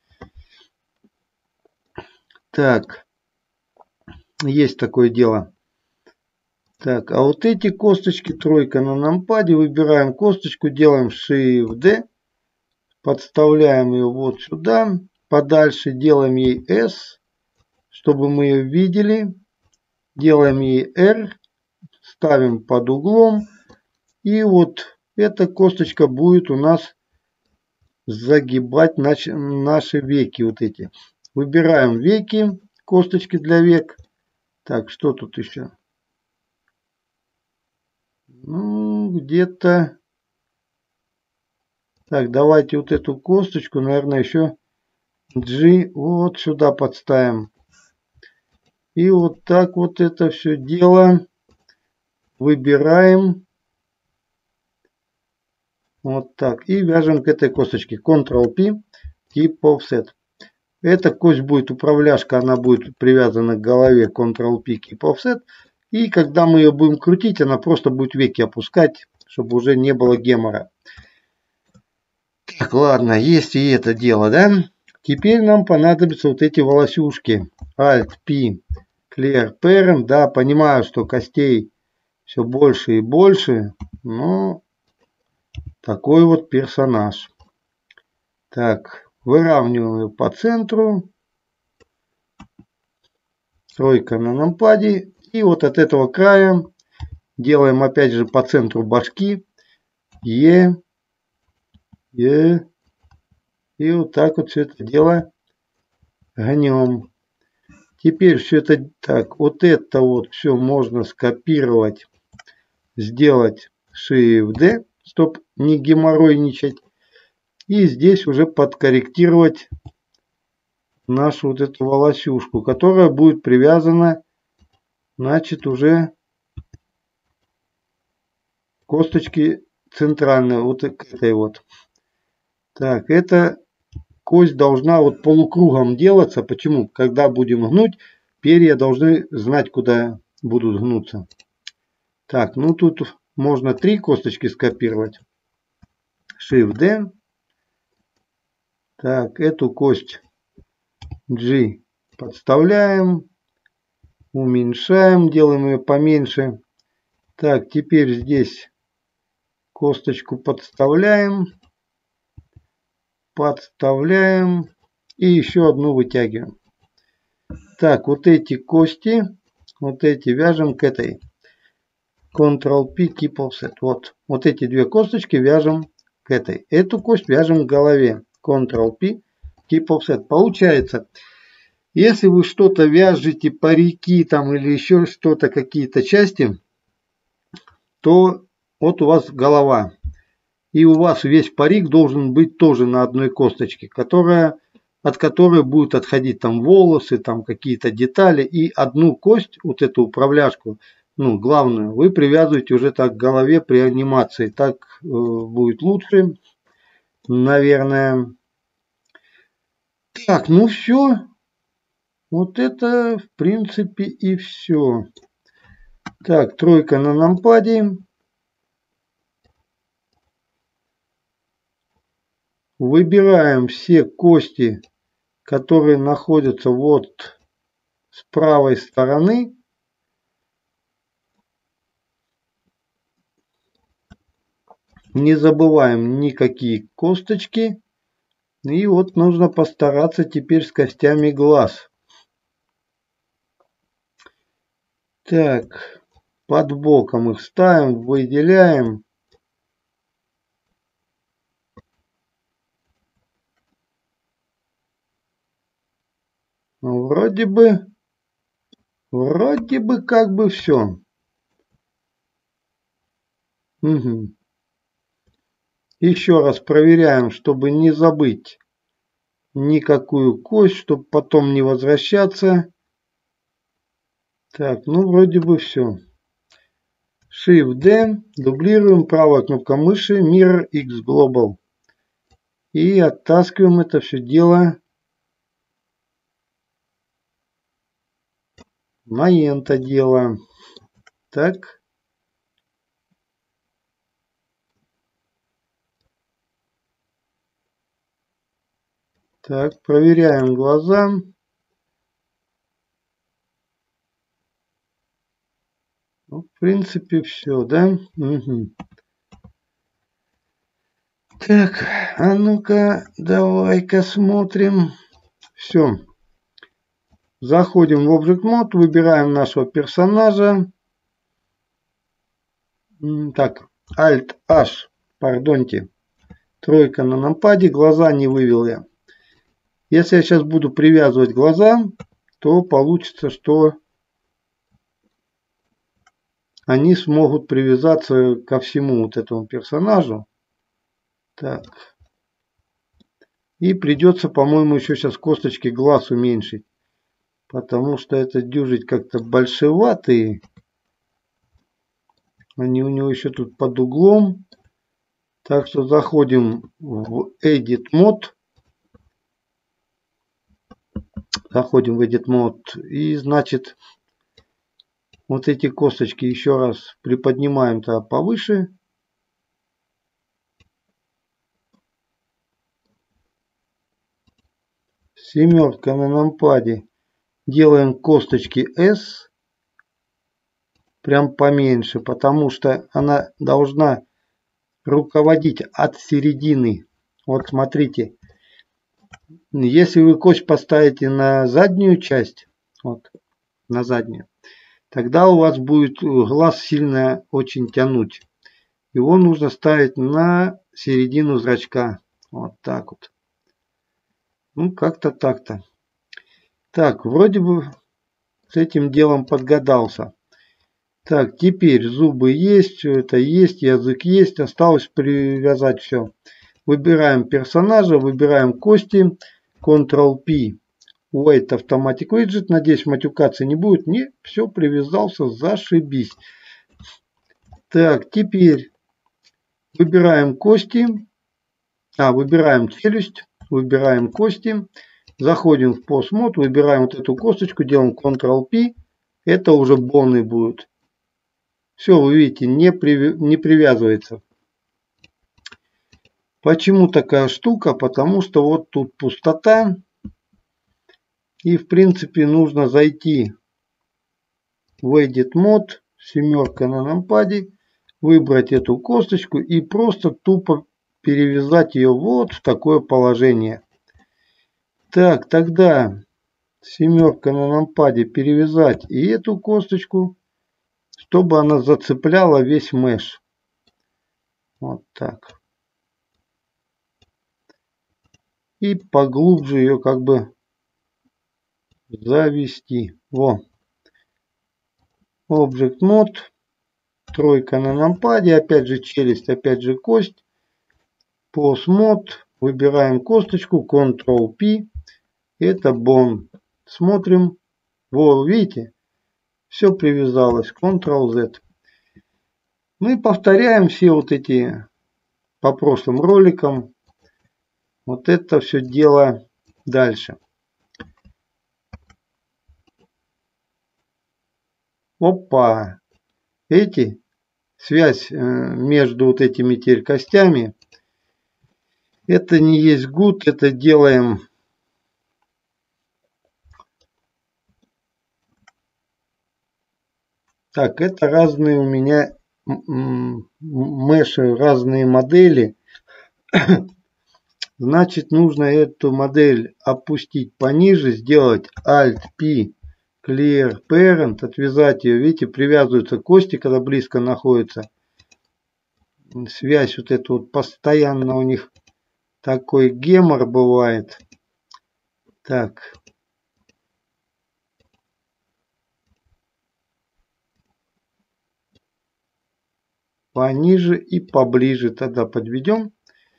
Так, есть такое дело. Так, а вот эти косточки, тройка на нампаде, выбираем косточку, делаем Shift-D, подставляем ее вот сюда, подальше делаем ей S, чтобы мы ее видели, делаем ей R, ставим под углом, и вот эта косточка будет у нас загибать наши, наши веки вот эти. Выбираем веки, косточки для век. Так, что тут еще? Ну, где-то... Так, давайте вот эту косточку, наверное, еще G вот сюда подставим. И вот так вот это все дело выбираем. Вот так. И вяжем к этой косточке. контрол-P, Keep Offset. Эта кость будет управляшка, она будет привязана к голове. контрол-P, Keep Offset. И когда мы ее будем крутить, она просто будет веки опускать, чтобы уже не было гемора. Так, ладно, есть и это дело, да? Теперь нам понадобятся вот эти волосюшки. Alt-P, Clear Parent. Да, понимаю, что костей все больше и больше, но такой вот персонаж. Так, выравниваем по центру. Тройка на нампаде. И вот от этого края делаем опять же по центру башки. Е. Е. И вот так вот все это дело гнем. Теперь все это так. Вот это вот все можно скопировать. Сделать Shift-D, чтобы не геморройничать. И здесь уже подкорректировать нашу вот эту волосюшку, которая будет привязана, значит, уже косточки центральной, вот к этой вот. Так, эта кость должна вот полукругом делаться. Почему? Когда будем гнуть, перья должны знать, куда будут гнуться. Так, ну тут можно три косточки скопировать. Shift-D. Так, эту кость G подставляем, уменьшаем, делаем ее поменьше. Так, теперь здесь косточку подставляем, подставляем и еще одну вытягиваем. Так, вот эти кости, вот эти вяжем к этой. контрол-P, Keep Offset. Вот, вот эти две косточки вяжем к этой. Эту кость вяжем к голове. контрол-P, Keep Offset. Получается, если вы что-то вяжете, парики там или еще что-то, какие-то части, то вот у вас голова. И у вас весь парик должен быть тоже на одной косточке, которая, от которой будут отходить там волосы, там какие-то детали. И одну кость, вот эту управляшку, ну, главную, вы привязываете уже так к голове при анимации. Так э, будет лучше, наверное. Так, ну все. Вот это, в принципе, и все. Так, тройка на нампаде. Выбираем все кости, которые находятся вот с правой стороны. Не забываем никакие косточки. И вот нужно постараться теперь с костями глаз. Так, под боком их ставим, выделяем. Ну, вроде бы, вроде бы как бы все. Угу. Еще раз проверяем, чтобы не забыть никакую кость, чтобы потом не возвращаться. Так, ну вроде бы все. Shift-D, дублируем, правая кнопка мыши, Mirror X Global. И оттаскиваем это все дело на это дело. Так. Так, проверяем глаза. Ну, в принципе, все, да? Угу. Так, а ну-ка, давай-ка смотрим. Все. Заходим в Object Mode, выбираем нашего персонажа. Так, Alt-H, пардоньте. Тройка на нампаде, глаза не вывел я. Если я сейчас буду привязывать глаза, то получится, что они смогут привязаться ко всему вот этому персонажу. Так. И придется, по-моему, еще сейчас косточки глаз уменьшить. Потому что это дюжить как-то большеватые. Они у него еще тут под углом. Так что заходим в Edit Mode. Заходим в Edit Mode. И значит, вот эти косточки еще раз приподнимаем-то повыше. Семерка на нампаде. Делаем косточки S. Прям поменьше, потому что она должна руководить от середины. Вот смотрите. Если вы кость поставите на заднюю часть, вот, на заднюю, тогда у вас будет глаз сильно очень тянуть. Его нужно ставить на середину зрачка. Вот так вот. Ну, как-то так-то. Так, вроде бы с этим делом подгадался. Так, теперь зубы есть, все это есть, язык есть. Осталось привязать все. Выбираем персонажа, выбираем кости. контрол пи. Wait Automatic Widget. Надеюсь, матюкаться не будет. Не, все, привязался, зашибись. Так, теперь выбираем кости. А, выбираем челюсть. Выбираем кости. Заходим в Pose Mode. Выбираем вот эту косточку. Делаем контрол пи. Это уже боны будет. Все, вы видите, не, при, не привязывается. Почему такая штука? Потому что вот тут пустота. И в принципе нужно зайти в Edit Mode. Семерка на нампаде. Выбрать эту косточку и просто тупо перевязать ее вот в такое положение. Так, тогда семерка на нампаде перевязать и эту косточку, чтобы она зацепляла весь меш. Вот так. И поглубже ее как бы завести. Во. Object Mode. Тройка на нампаде. Опять же челюсть, опять же кость. Pose Mode. Выбираем косточку. контрол пи. Это бон. Смотрим. Во, видите? Все привязалось. контрол зет. Мы повторяем все вот эти по прошлым роликам. Вот это все дело дальше. Опа. Видите? Связь между вот этими теперь костями. Это не есть good. Это делаем... Так, это разные у меня меши, разные модели. Значит, нужно эту модель опустить пониже, сделать Alt-P, Clear Parent, отвязать ее. Видите, привязываются кости, когда близко находятся. Связь вот эта вот постоянно у них такой гемор бывает. Так. Пониже и поближе тогда подведем.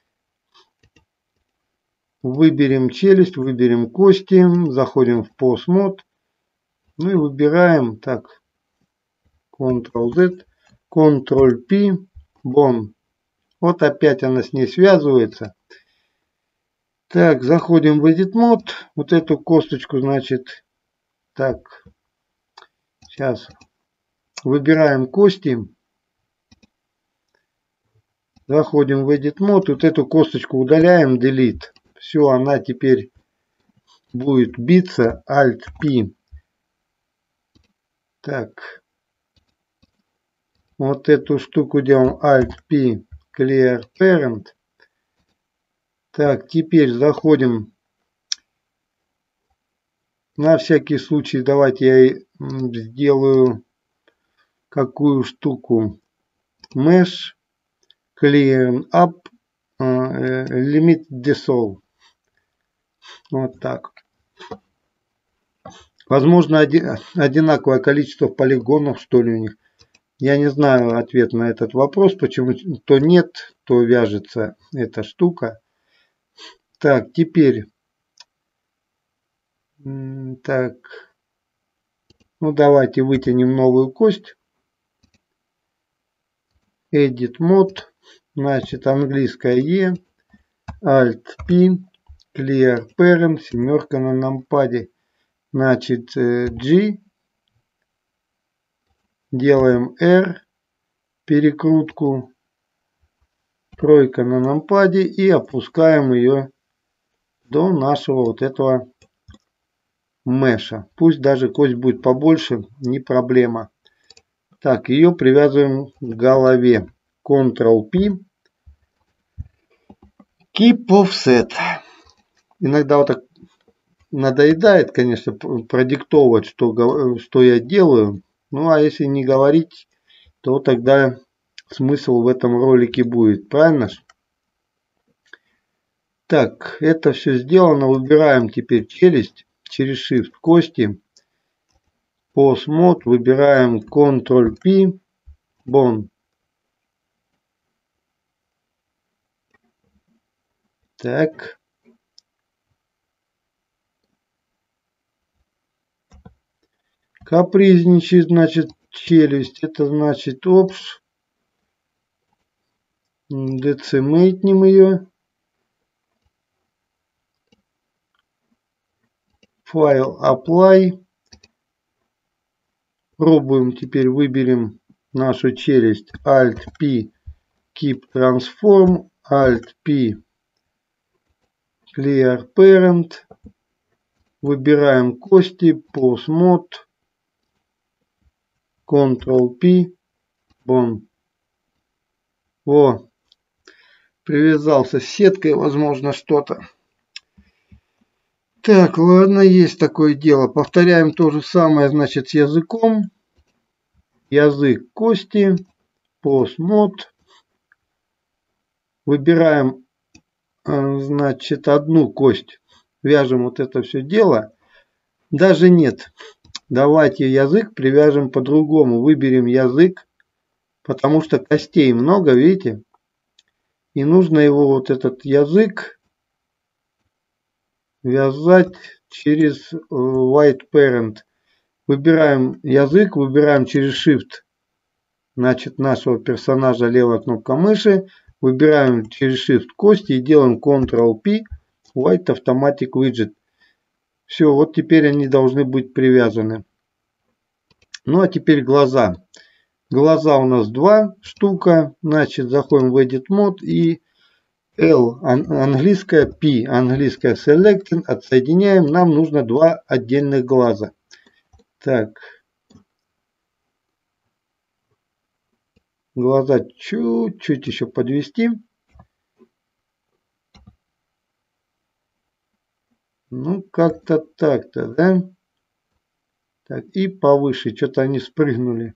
Выберем челюсть, выберем кости, заходим в Pose Mode. Ну и выбираем, так, контрол зет, контрол пи, Bone. Вот опять она с ней связывается. Так, заходим в Edit Mode. Вот эту косточку, значит, так, сейчас выбираем кости. Заходим в Edit Mode. Вот эту косточку удаляем, Delete. Все, она теперь будет биться. Alt-P. Так. Вот эту штуку делаем Alt-P. Clear Parent. Так, теперь заходим. На всякий случай давайте я сделаю какую штуку. Mesh. Clear Up. Limit Dissolve. Вот так. Возможно, одинаковое количество полигонов, что ли, у них. Я не знаю ответ на этот вопрос, почему то нет, то вяжется эта штука. Так, теперь. Так. Ну, давайте вытянем новую кость. Edit Mode. значит английская E, Alt-P, Clear Parent, семерка на нампаде, значит G, делаем R, перекрутку, тройка на нампаде и опускаем ее до нашего вот этого меша. Пусть даже кость будет побольше, не проблема. Так, ее привязываем к голове. контрол-P. Keep offset. Иногда вот так надоедает, конечно, продиктовывать, что, что я делаю. Ну, а если не говорить, то тогда смысл в этом ролике будет. Правильно? Так, это все сделано. Выбираем теперь челюсть через Shift кости. Pose Mode. Выбираем контрол-P. Bone. Так. Капризничает, значит, челюсть. Это значит Option. Децимейтнем ее. Файл Apply. Пробуем, теперь выберем нашу челюсть. Alt-P. Keep Transform. Alt-P. Clear Parent. Выбираем кости. Pose Mode. контрол-P. Bone. О, привязался с сеткой, возможно, что-то. Так, ладно, есть такое дело. Повторяем то же самое, значит, с языком. Язык кости. Pose Mode. Выбираем, значит, одну кость. Вяжем вот это все дело. Даже нет. Давайте язык привяжем по-другому. Выберем язык, потому что костей много, видите? И нужно его, вот этот язык, вязать через White Parent. Выбираем язык, выбираем через Shift, значит, нашего персонажа, левая кнопка мыши. Выбираем через Shift кости и делаем контрол-P, White Automatic Widget. Все, вот теперь они должны быть привязаны. Ну а теперь глаза. Глаза у нас два штука. Значит, заходим в Edit Mode и L английская, P английская Selecting, отсоединяем. Нам нужно два отдельных глаза. Так. Глаза чуть-чуть еще подвести. Ну, как-то так-то, да? Так, и повыше. Что-то они спрыгнули.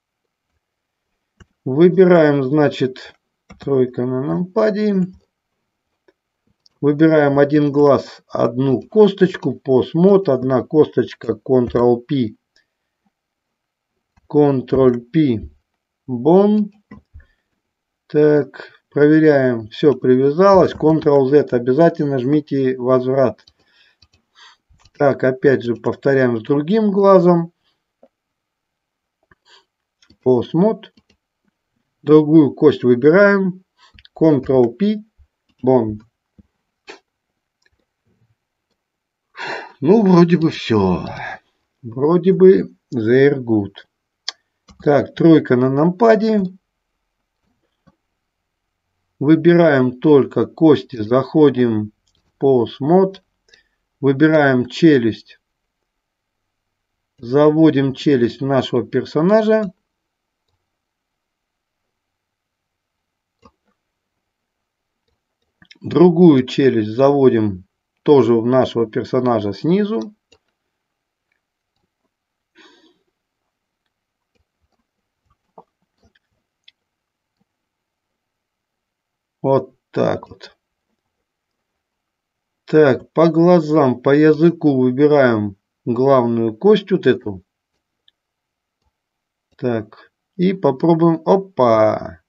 Выбираем, значит, тройка на нампаде. Выбираем один глаз, одну косточку, Pose Mode, одна косточка, контрол-P, контрол-P, Bone. Так, проверяем, все привязалось, контрол-Z, обязательно жмите возврат. Так, опять же повторяем с другим глазом, Pose Mode, другую кость выбираем, контрол-P, Bone. Ну, вроде бы все. Вроде бы they're good. Так, тройка на нампаде. Выбираем только кости. Заходим в Pose Mode. Выбираем челюсть. Заводим челюсть нашего персонажа. Другую челюсть заводим тоже в нашего персонажа снизу. Вот так вот. Так, по глазам, по языку выбираем главную кость вот эту. Так, и попробуем. Опа!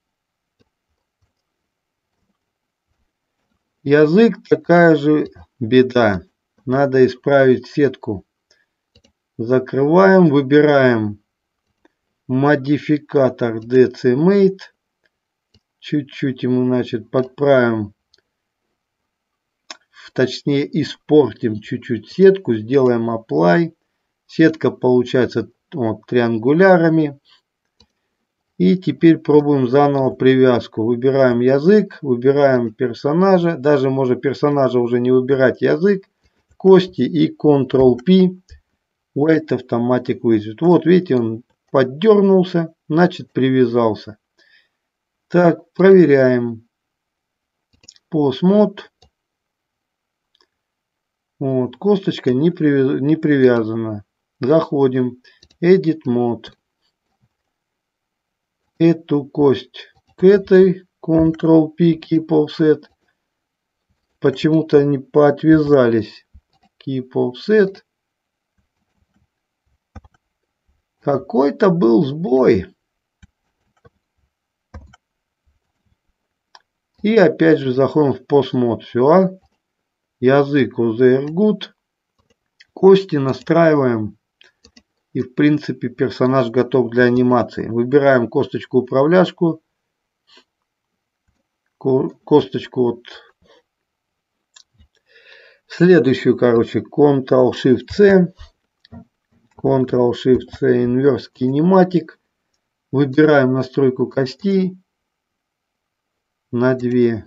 Язык такая же беда. Надо исправить сетку. Закрываем, выбираем модификатор Decimate. Чуть-чуть ему, значит, подправим. Точнее, испортим чуть-чуть сетку. Сделаем apply. Сетка получается вот, триангулярами. И теперь пробуем заново привязку. Выбираем язык, выбираем персонажа. Даже можно персонажа уже не выбирать, язык, кости и контрол пи. Wait Automatic Widget. Вот видите, он поддернулся, значит привязался. Так, проверяем. Postmod. Вот, косточка не, привяз... не привязана. Заходим. Edit Mode. Эту кость к этой. контрол пи, Keep Offset. Почему-то они поотвязались. Keep Offset. Какой-то был сбой. И опять же заходим в Postmod. Все. Язык Other Good. Кости настраиваем. И в принципе персонаж готов для анимации. Выбираем косточку управляшку. Косточку вот. Следующую, короче, контрол шифт си. контрол шифт си. Inverse Kinematic. Выбираем настройку костей. На две.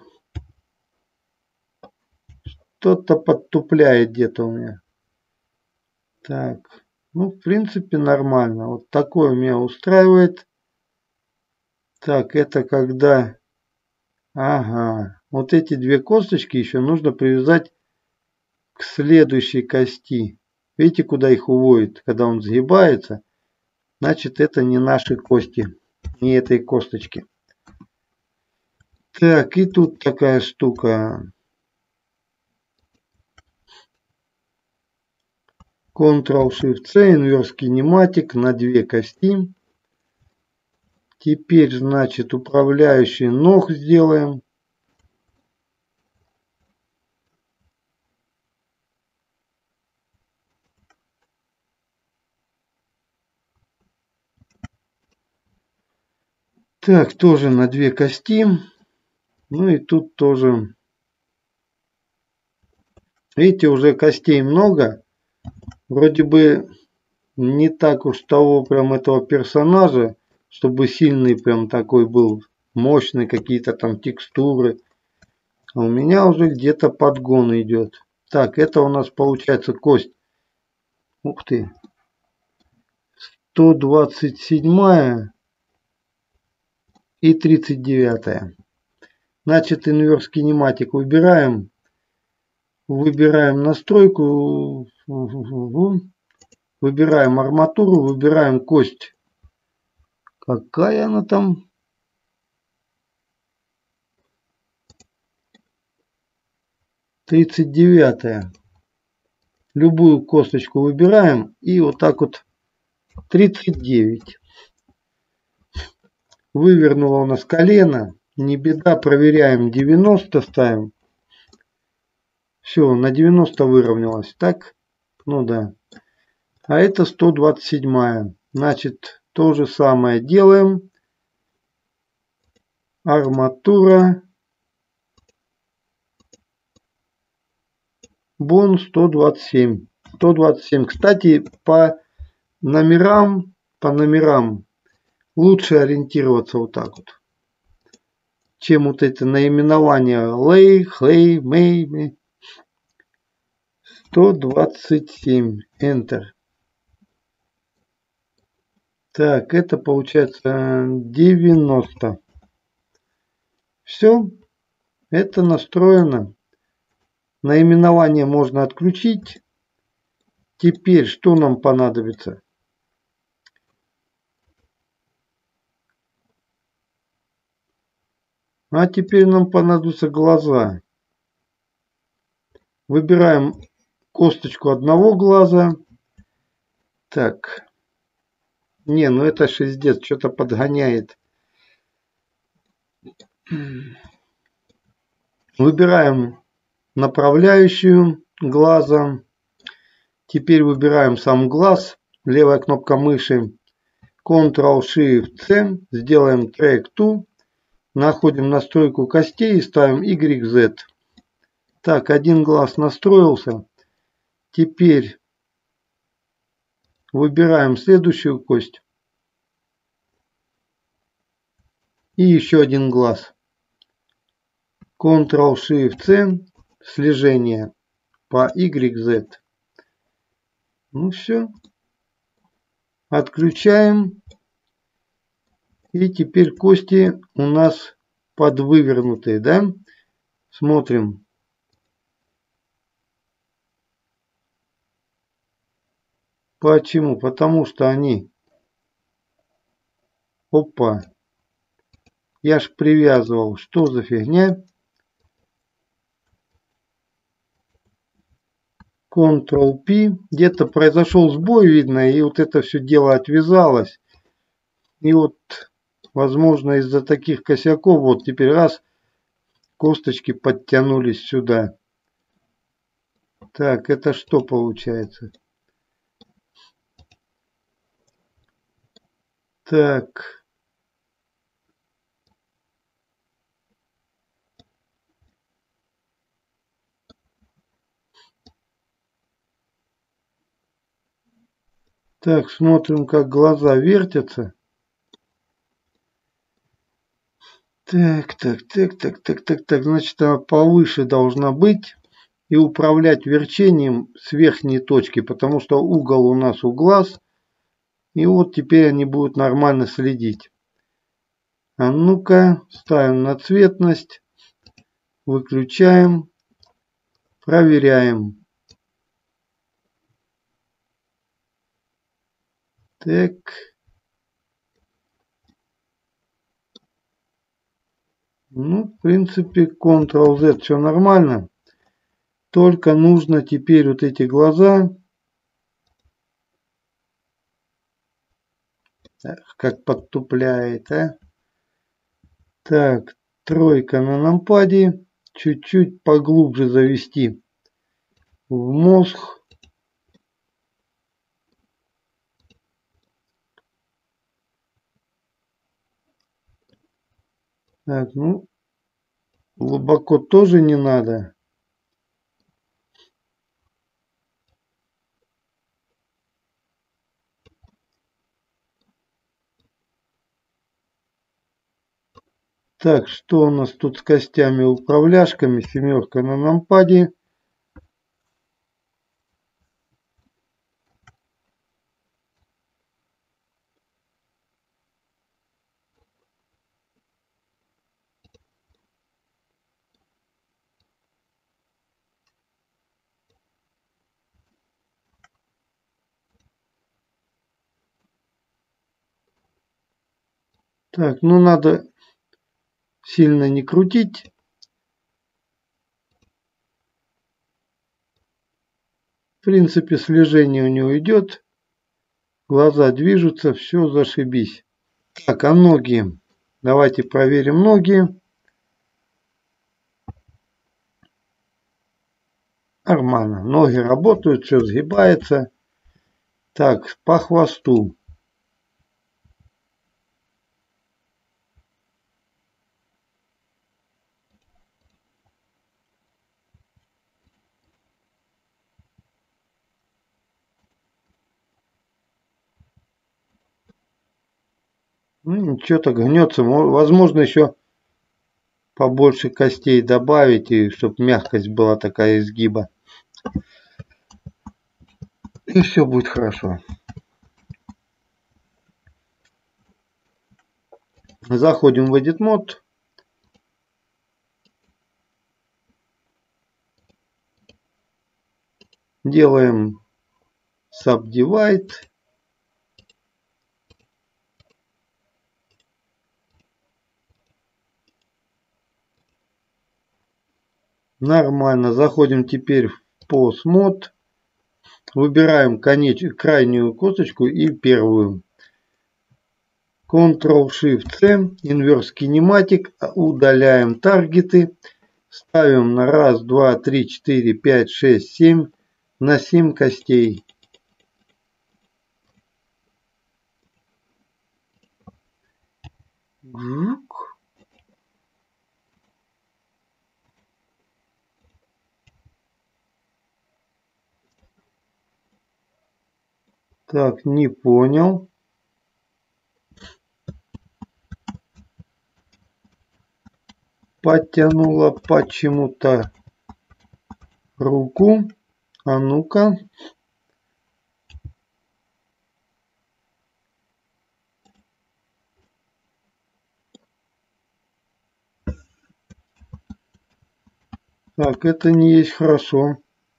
Что-то подтупляет где-то у меня. Так. Ну, в принципе, нормально. Вот такое меня устраивает. Так, это когда... Ага. Вот эти две косточки еще нужно привязать к следующей кости. Видите, куда их уводит? Когда он сгибается, значит, это не наши кости. Не этой косточки. Так, и тут такая штука. контрол шифт си, Inverse Kinematic на две кости. Теперь, значит, управляющий ног сделаем. Так, тоже на две кости. Ну и тут тоже. Видите, уже костей много. Вроде бы не так уж того прям этого персонажа, чтобы сильный прям такой был, мощный, какие-то там текстуры. А у меня уже где-то подгон идет. Так, это у нас получается кость. Ух ты. сто двадцать седьмая и тридцать девятая. Значит, Inverse Kinematic выбираем. Выбираем настройку. Выбираем арматуру. Выбираем кость. Какая она там? тридцать девятая. Любую косточку выбираем. И вот так вот тридцать девять. Вывернуло у нас колено. Не беда. Проверяем. девяносто ставим. Все, на девяносто выровнялось. Так? Ну да. А это сто двадцать седьмая. Значит, то же самое делаем. Арматура. Бон сто двадцать семь. сто двадцать семь. Кстати, по номерам, по номерам лучше ориентироваться вот так вот. Чем вот это наименование Лей, Хей, Мей. сто двадцать семь. Enter. Так, это получается девяносто. Все. Это настроено. Наименование можно отключить. Теперь что нам понадобится? А теперь нам понадобятся глаза. Выбираем косточку одного глаза. Так. Не, ну это шестьдесят, что-то подгоняет. Выбираем направляющую глаза. Теперь выбираем сам глаз. Левая кнопка мыши. контрол шифт си. Сделаем Track to. находим настройку костей и ставим игрек зет. Так, один глаз настроился. Теперь выбираем следующую кость. И еще один глаз. контрол-шифт-C, слежение по игрек зет. Ну все. Отключаем. И теперь кости у нас подвывернутые, да? Смотрим. Почему? Потому что они... Опа. Я ж привязывал. Что за фигня? контрол-P. Где-то произошел сбой, видно, и вот это все дело отвязалось. И вот, возможно, из-за таких косяков, вот теперь раз, косточки подтянулись сюда. Так, это что получается? Так. Так, смотрим, как глаза вертятся. Так, так, так, так, так, так, так. Значит, она повыше должна быть. И управлять верчением с верхней точки, потому что угол у нас у глаз. И вот теперь они будут нормально следить. А ну-ка, ставим на цветность. Выключаем. Проверяем. Так. Ну, в принципе, контрол-зет все нормально. Только нужно теперь вот эти глаза. Эх, как подтупляет, а. Так, тройка на нампаде. Чуть-чуть поглубже завести в мозг. Так, ну, глубоко тоже не надо. Так, что у нас тут с костями управляшками? Семерка на нампаде. Так, ну надо сильно не крутить. В принципе, слежение у него идет. Глаза движутся, все зашибись. Так, а ноги? Давайте проверим ноги. Нормально. Ноги работают, все сгибается. Так, по хвосту. Ну, ничего, так гнется. Возможно, еще побольше костей добавить, и чтобы мягкость была такая изгиба. И все будет хорошо. Заходим в Edit Mode. Делаем Subdivide. Нормально. Заходим теперь в Pose Mode. Выбираем конеч... крайнюю косточку и первую. контрол-шифт-C. Inverse Kinematic. Удаляем таргеты. Ставим на раз, два, три, четыре, пять, шесть, семь. На семь костей. Так, не понял. Подтянула почему-то руку. А ну-ка. Так, это не есть хорошо.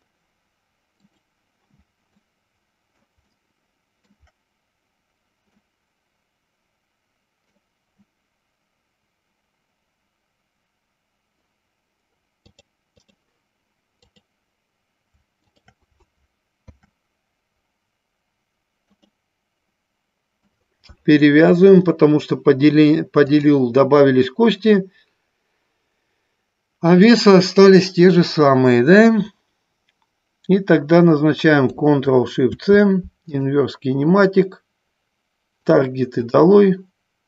Перевязываем, потому что подели, поделил, добавились кости, а веса остались те же самые, да? И тогда назначаем контрол-шифт-C, инверс кинематик, таргеты долой.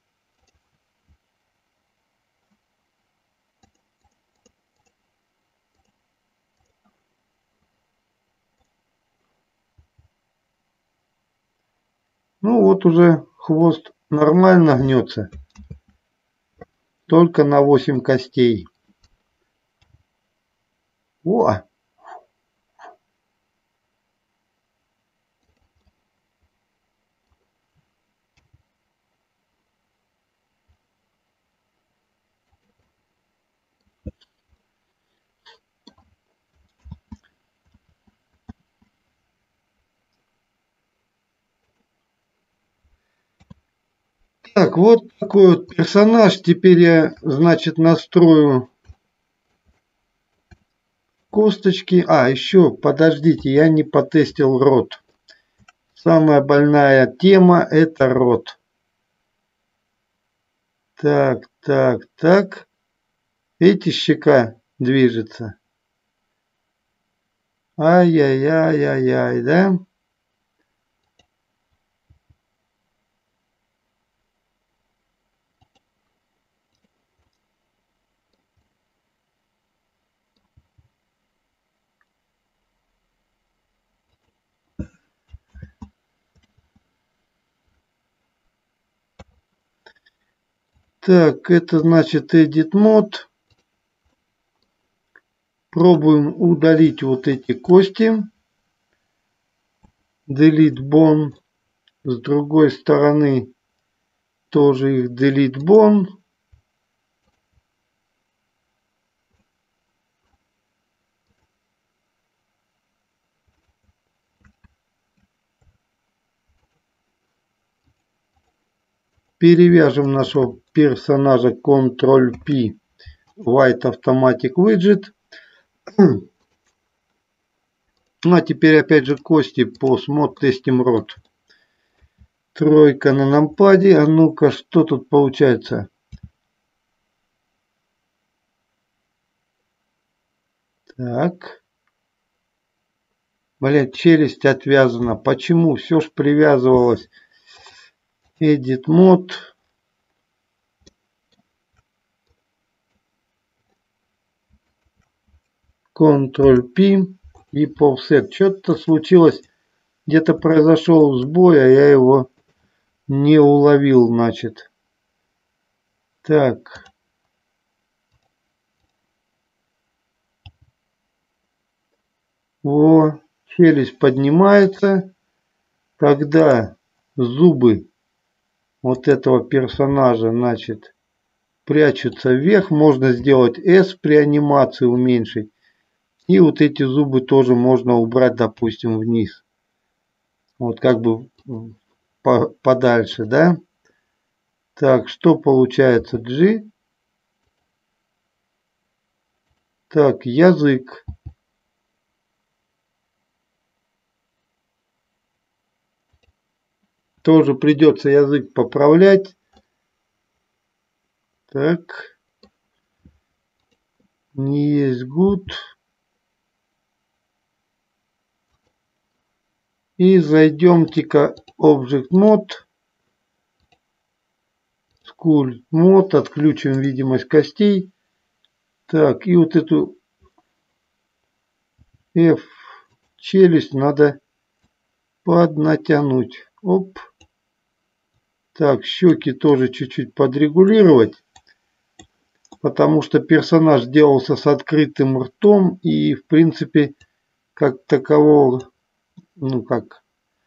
Ну вот уже хвост нормально гнется, только на восемь костей. О! Так, вот такой вот персонаж. Теперь я, значит, настрою косточки. А, еще, подождите, я не потестил рот. Самая больная тема — это рот. Так, так, так. Видите, щека движется. Ай-яй-яй-яй-яй, да? Так, это значит Edit Mode. Пробуем удалить вот эти кости. Delete Bone. С другой стороны тоже их Delete Bone. Перевяжем нашего персонажа контрол-P. White Automatic Widget. Ну а теперь опять же кости по смот тестим рот. Тройка на нампаде. А ну-ка, что тут получается? Так. Блять, челюсть отвязана. Почему? Все ж привязывалось. Edit Mode. контрол-P и Offset. Что-то случилось. Где-то произошел сбой, а я его не уловил, значит. Так. О, челюсть поднимается. Когда зубы вот этого персонажа, значит, прячутся вверх, можно сделать S при анимации, уменьшить. И вот эти зубы тоже можно убрать, допустим, вниз. Вот как бы по подальше, да? Так, что получается? G. Так, язык. Тоже придется язык поправлять. Так. Не есть good. И зайдемте-ка Object Mode. Sculpt Mode. Отключим видимость костей. Так, и вот эту F челюсть надо поднатянуть. Оп. Так, щеки тоже чуть-чуть подрегулировать. Потому что персонаж делался с открытым ртом. И в принципе, как такового, ну как,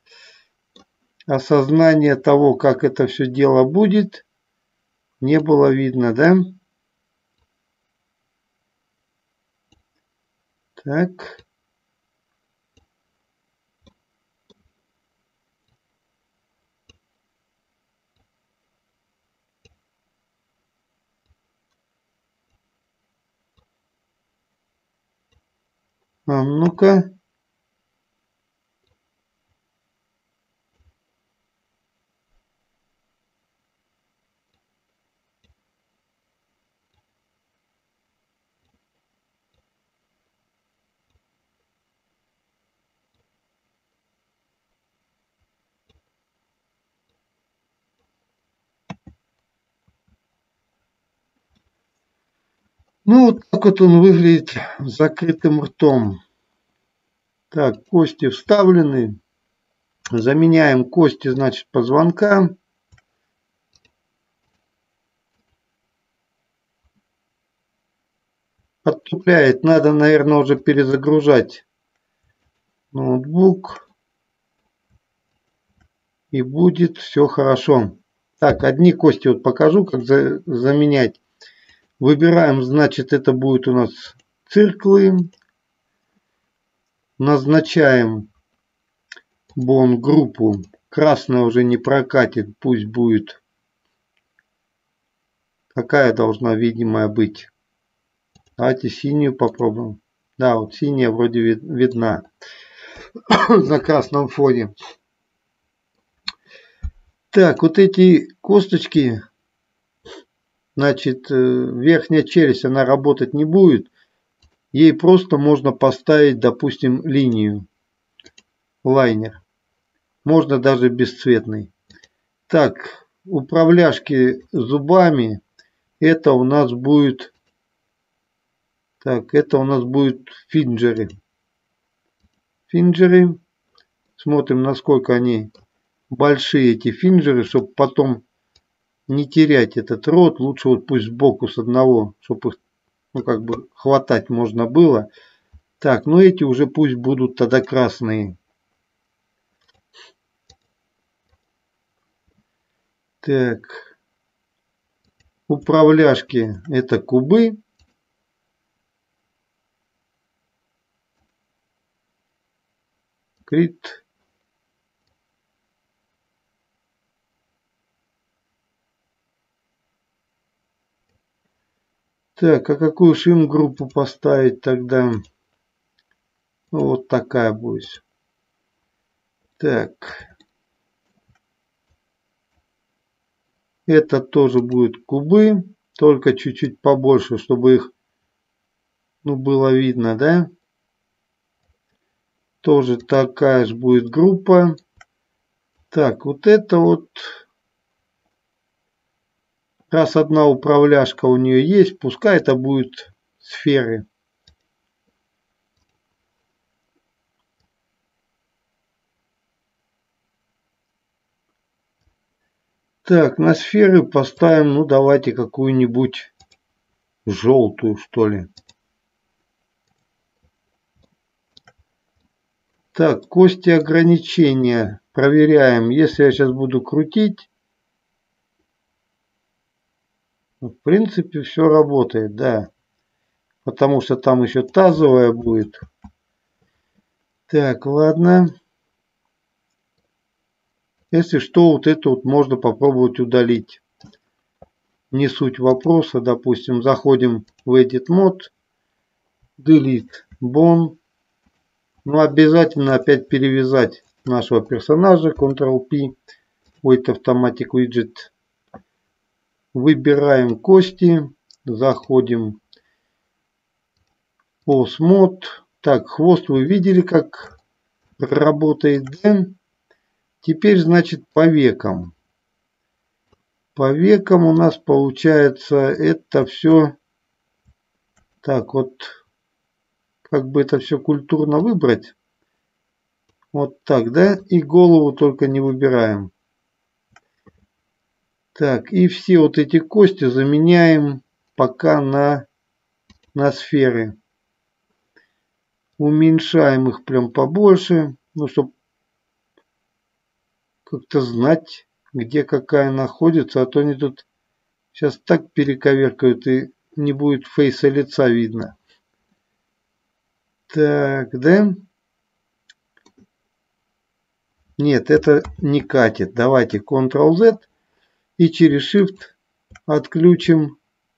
осознание того, как это все дело будет, не было видно, да? Так. А ну-ка. Ну, вот так вот он выглядит с закрытым ртом. Так, кости вставлены. Заменяем кости, значит, позвонка. Оттупляет. Надо, наверное, уже перезагружать ноутбук. И будет все хорошо. Так, одни кости вот покажу, как за, заменять. Выбираем, значит, это будет у нас цирклы. Назначаем бон группу. Красная уже не прокатит, пусть будет. Какая должна видимая быть? Давайте синюю попробуем. Да, вот синяя вроде видна на красном фоне. Так, вот эти косточки, значит, верхняя челюсть, она работать не будет. Ей просто можно поставить, допустим, линию. Лайнер. Можно даже бесцветный. Так, управляшки зубами. Это у нас будет... Так, это у нас будет финджеры. Финджеры. Смотрим, насколько они большие, эти финджеры, чтобы потом не терять этот рот. Лучше вот пусть сбоку с одного, чтобы их, ну, как бы хватать можно было. Так, ну эти уже пусть будут тогда красные. Так. Управляшки это кубы. Крит. Так, а какую шим-группу поставить тогда? Ну, вот такая будет. Так. Это тоже будет кубы, только чуть-чуть побольше, чтобы их, ну, было видно, да? Тоже такая же будет группа. Так, вот это вот. Раз одна управляшка у нее есть, пускай это будет сферы. Так, на сферы поставим, ну, давайте какую-нибудь желтую, что ли. Так, кости ограничения. Проверяем. Если я сейчас буду крутить, в принципе, все работает, да. Потому что там еще тазовая будет. Так, ладно. Если что, вот это вот можно попробовать удалить. Не суть вопроса. Допустим, заходим в Edit Mode. Delete Bone. Ну, обязательно опять перевязать нашего персонажа. контрол-пи. Wait Automatic Widget. Выбираем кости. Заходим в Pose Mode. Так, хвост вы видели, как работает, да? Теперь, значит, по векам. По векам у нас получается это все. Так, вот как бы это все культурно выбрать. Вот так, да? И голову только не выбираем. Так, и все вот эти кости заменяем пока на, на сферы. Уменьшаем их прям побольше, ну, чтобы как-то знать, где какая находится, а то они тут сейчас так перековеркают и не будет фейса лица видно. Так, да? Нет, это не катит. Давайте контрол зет и через Shift отключим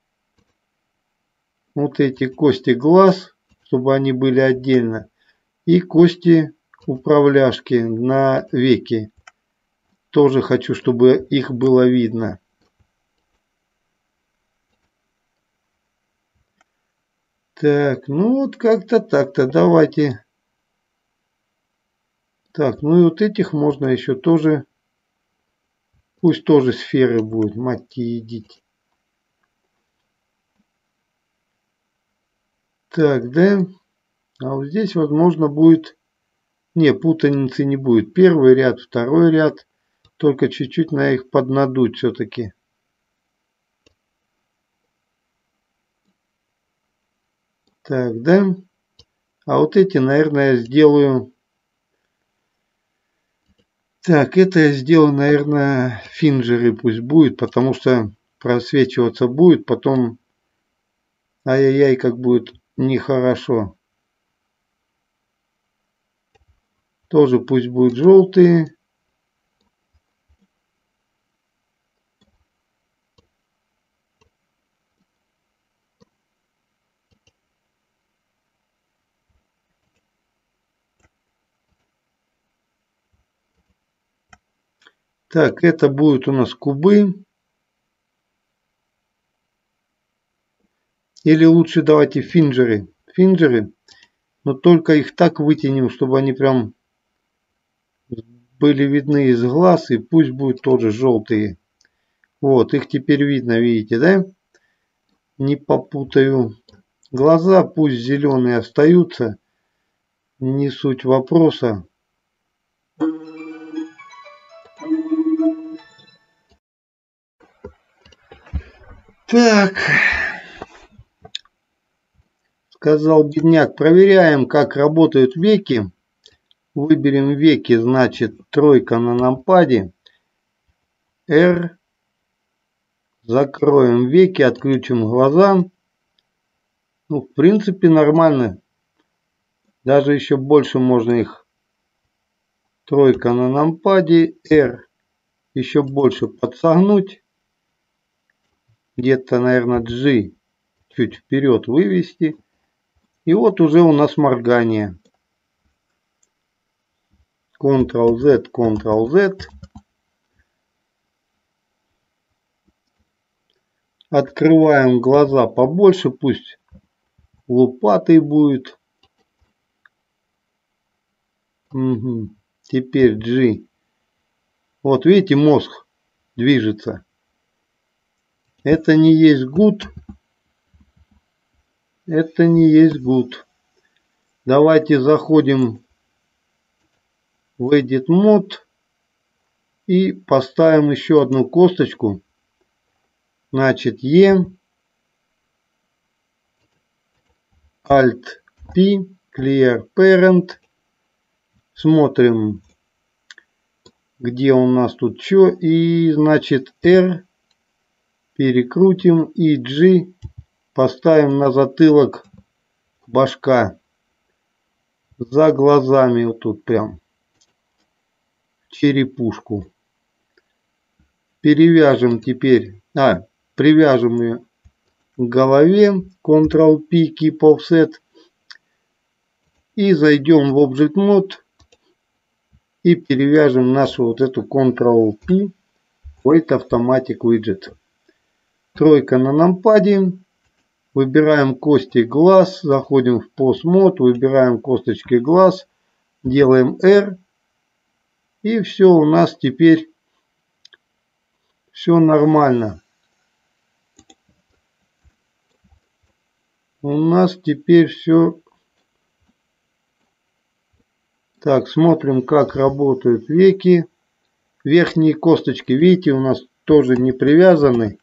вот эти кости глаз, чтобы они были отдельно, и кости управляшки на веки. Тоже хочу, чтобы их было видно. Так, ну вот как-то так-то. Давайте. Так, ну и вот этих можно еще тоже. Пусть тоже сферы будут, мать едите. Так, да. А вот здесь, возможно, будет... Не, путаницы не будет. Первый ряд, второй ряд. Только чуть-чуть на их поднадуть все-таки. Так, да. А вот эти, наверное, я сделаю... Так, это я сделаю, наверное, финджеры пусть будет, потому что просвечиваться будет, потом ай-яй-яй, как будет нехорошо. Тоже пусть будут желтые. Так, это будут у нас кубы. Или лучше давайте финджеры. Финджеры. Но только их так вытянем, чтобы они прям были видны из глаз. И пусть будут тоже желтые. Вот, их теперь видно, видите, да? Не попутаю. Глаза пусть зеленые остаются. Не суть вопроса. Так. Сказал бедняк. Проверяем, как работают веки. Выберем веки, значит, тройка на нампаде. R. Закроем веки, отключим глаза. Ну, в принципе, нормально. Даже еще больше можно их. Тройка на нампаде. R. Еще больше подсогнуть. Где-то, наверное, G чуть вперед вывести. И вот уже у нас моргание. контрол зет, контрол зет. Открываем глаза побольше, пусть лупатый будет. Угу. Теперь G. Вот видите, мозг движется. Это не есть good. Это не есть good. Давайте заходим в Edit Mode и поставим еще одну косточку. Значит, E, Alt P, Clear Parent. Смотрим, где у нас тут что. И, значит, R перекрутим и G поставим на затылок башка. За глазами вот тут прям. Черепушку. Перевяжем теперь. А, привяжем ее к голове. контрол пи, Keep Offset. И зайдем в Object Mode. И перевяжем нашу вот эту контрол пи. Wait Automatic Widget. Тройка на нампаде. Выбираем кости глаз. Заходим в Pose Mode. Выбираем косточки глаз. Делаем R. И все у нас теперь все нормально. У нас теперь все Так, смотрим, как работают веки. Верхние косточки, видите, у нас тоже не привязаны.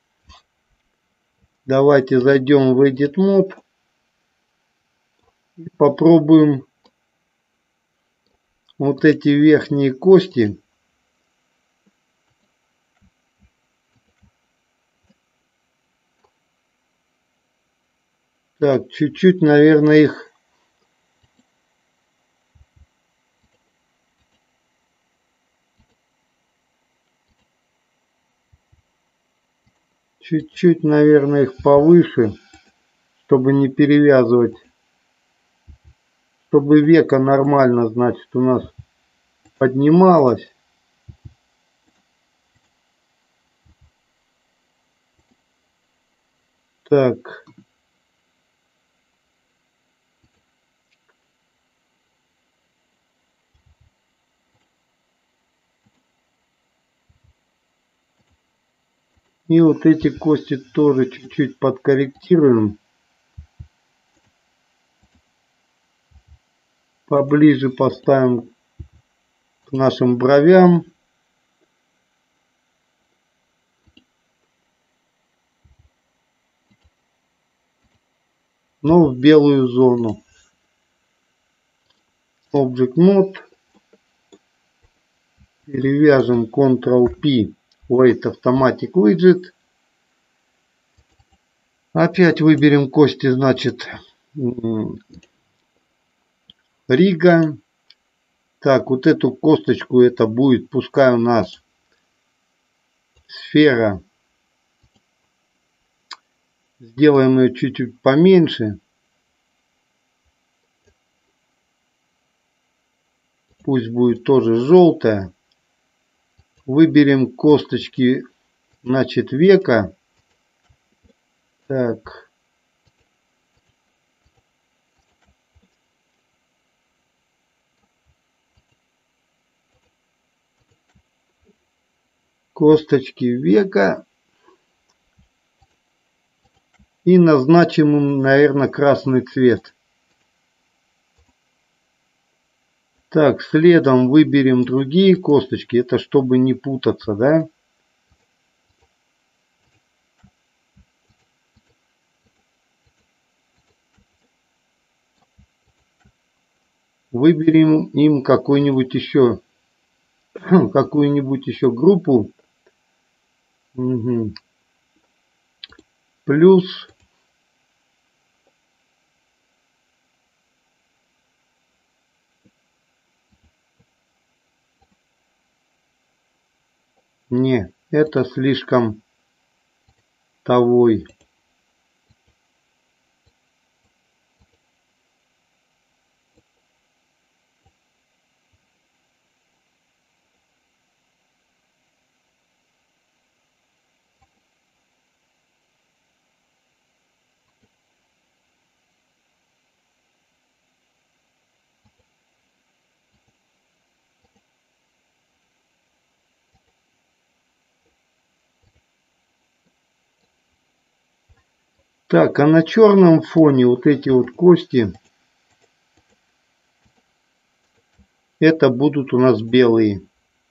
Давайте зайдем в Edit Mode и попробуем вот эти верхние кости. Так, чуть-чуть, наверное, их чуть-чуть, наверное, их повыше, чтобы не перевязывать, чтобы века нормально, значит, у нас поднималась. Так. И вот эти кости тоже чуть-чуть подкорректируем. Поближе поставим к нашим бровям. Но в белую зону. Object Mode. Перевяжем контрол-P. Weight Automatic Widget. Опять выберем кости, значит, Рига. Так, вот эту косточку, это будет, пускай у нас сфера. Сделаем ее чуть-чуть поменьше. Пусть будет тоже желтая. Выберем косточки, значит, века. Так. Косточки века. И назначим им, наверное, красный цвет. Так, следом выберем другие косточки. Это чтобы не путаться, да? Выберем им какой-нибудь еще, какую-нибудь еще группу. Угу. Плюс не, это слишком тавой. Так, а на черном фоне вот эти вот кости, это будут у нас белые.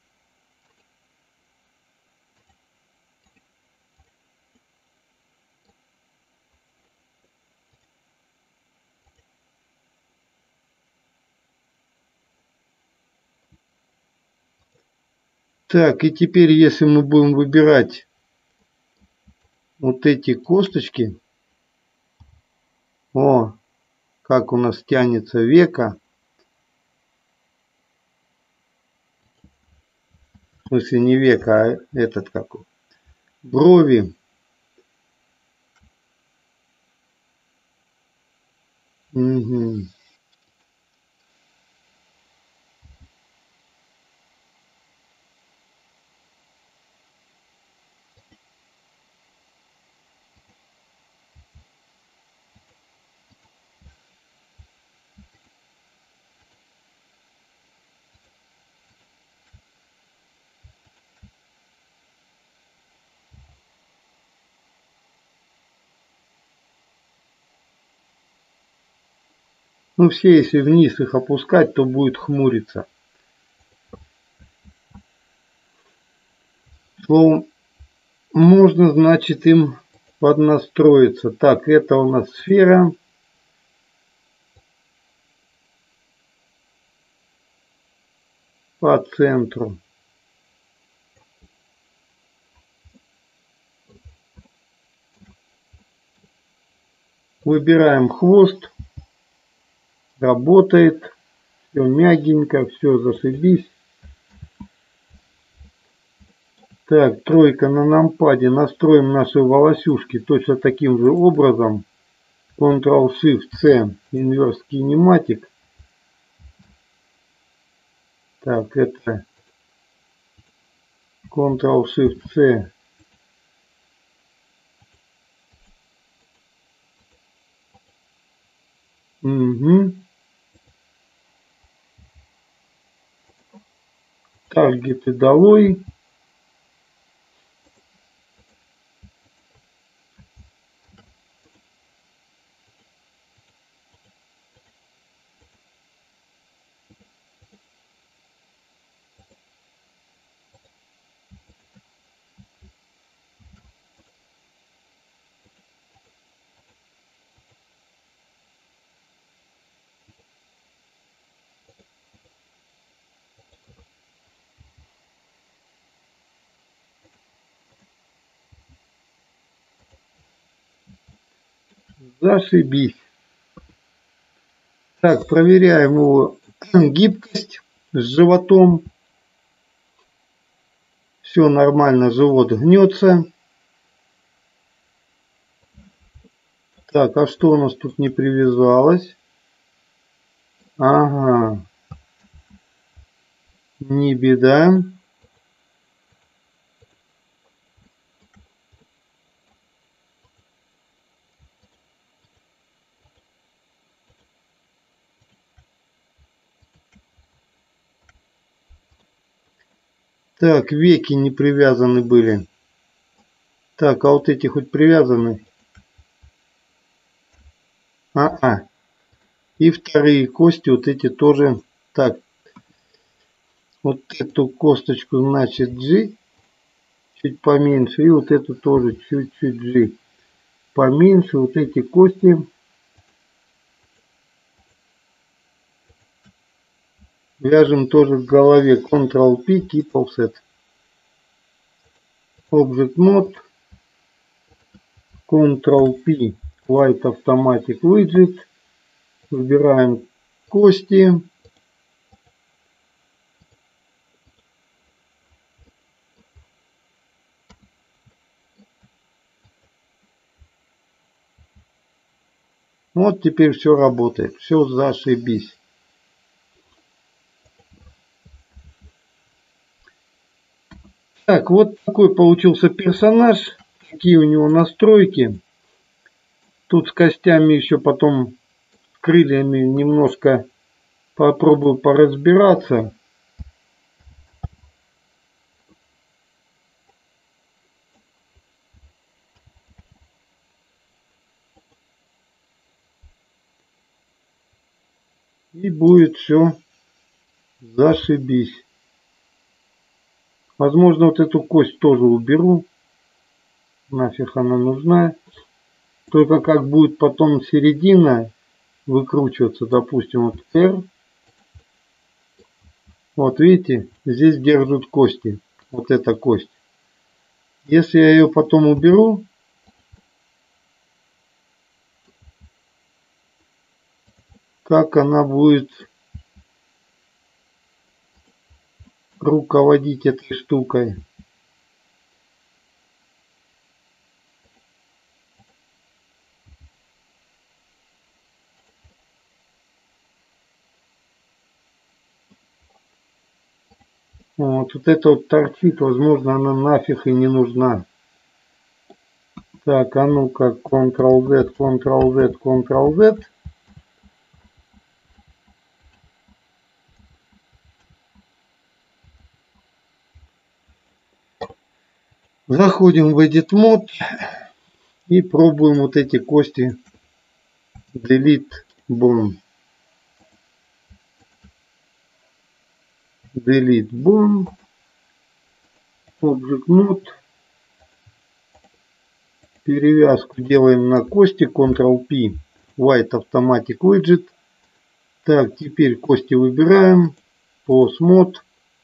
Так, и теперь, если мы будем выбирать вот эти косточки, о, как у нас тянется века, в смысле не века, а этот как, брови. Угу. Ну все, если вниз их опускать, то будет хмуриться. Словом, можно, значит, им поднастроиться. Так, это у нас сфера. По центру. Выбираем хвост. Работает. Все мягенько, все зашибись. Так, тройка на нампаде. Настроим наши волосюшки точно таким же образом. контрол-шифт-C. Inverse Kinematic. Так, это контрол-шифт-C. Угу. Таргеты долой. Зашибись. Так, проверяем его гибкость с животом. Все нормально, живот гнется. Так, а что у нас тут не привязалось? Ага. Не беда. Так, веки не привязаны были. Так, а вот эти хоть привязаны? А-а. И вторые кости, вот эти тоже. Так, вот эту косточку, значит, G. Чуть поменьше. И вот эту тоже чуть-чуть G. Поменьше. Вот эти кости. Вяжем тоже к голове. контрол-P, Keep Offset. Object Mode. контрол-P. Light Automatic Widget. Выбираем кости. Вот теперь все работает. Все зашибись. Так, вот такой получился персонаж. Какие у него настройки. Тут с костями еще потом, с крыльями немножко попробую поразбираться. И будет все зашибись. Возможно, вот эту кость тоже уберу. Нафиг она нужна. Только как будет потом середина выкручиваться, допустим, вот R. Вот видите, здесь держат кости. Вот эта кость. Если я ее потом уберу, как она будет руководить этой штукой. Вот, вот это вот торчит, возможно, она нафиг и не нужна. Так, а ну-ка, контрол-Z, контрол-Z, контрол-Z. Заходим в Edit Mode и пробуем вот эти кости Delete Bone. Delete bone. Object Mode. Перевязку делаем на кости. Ctrl-P. White Automatic Widget. Так, теперь кости выбираем. Pose Mode.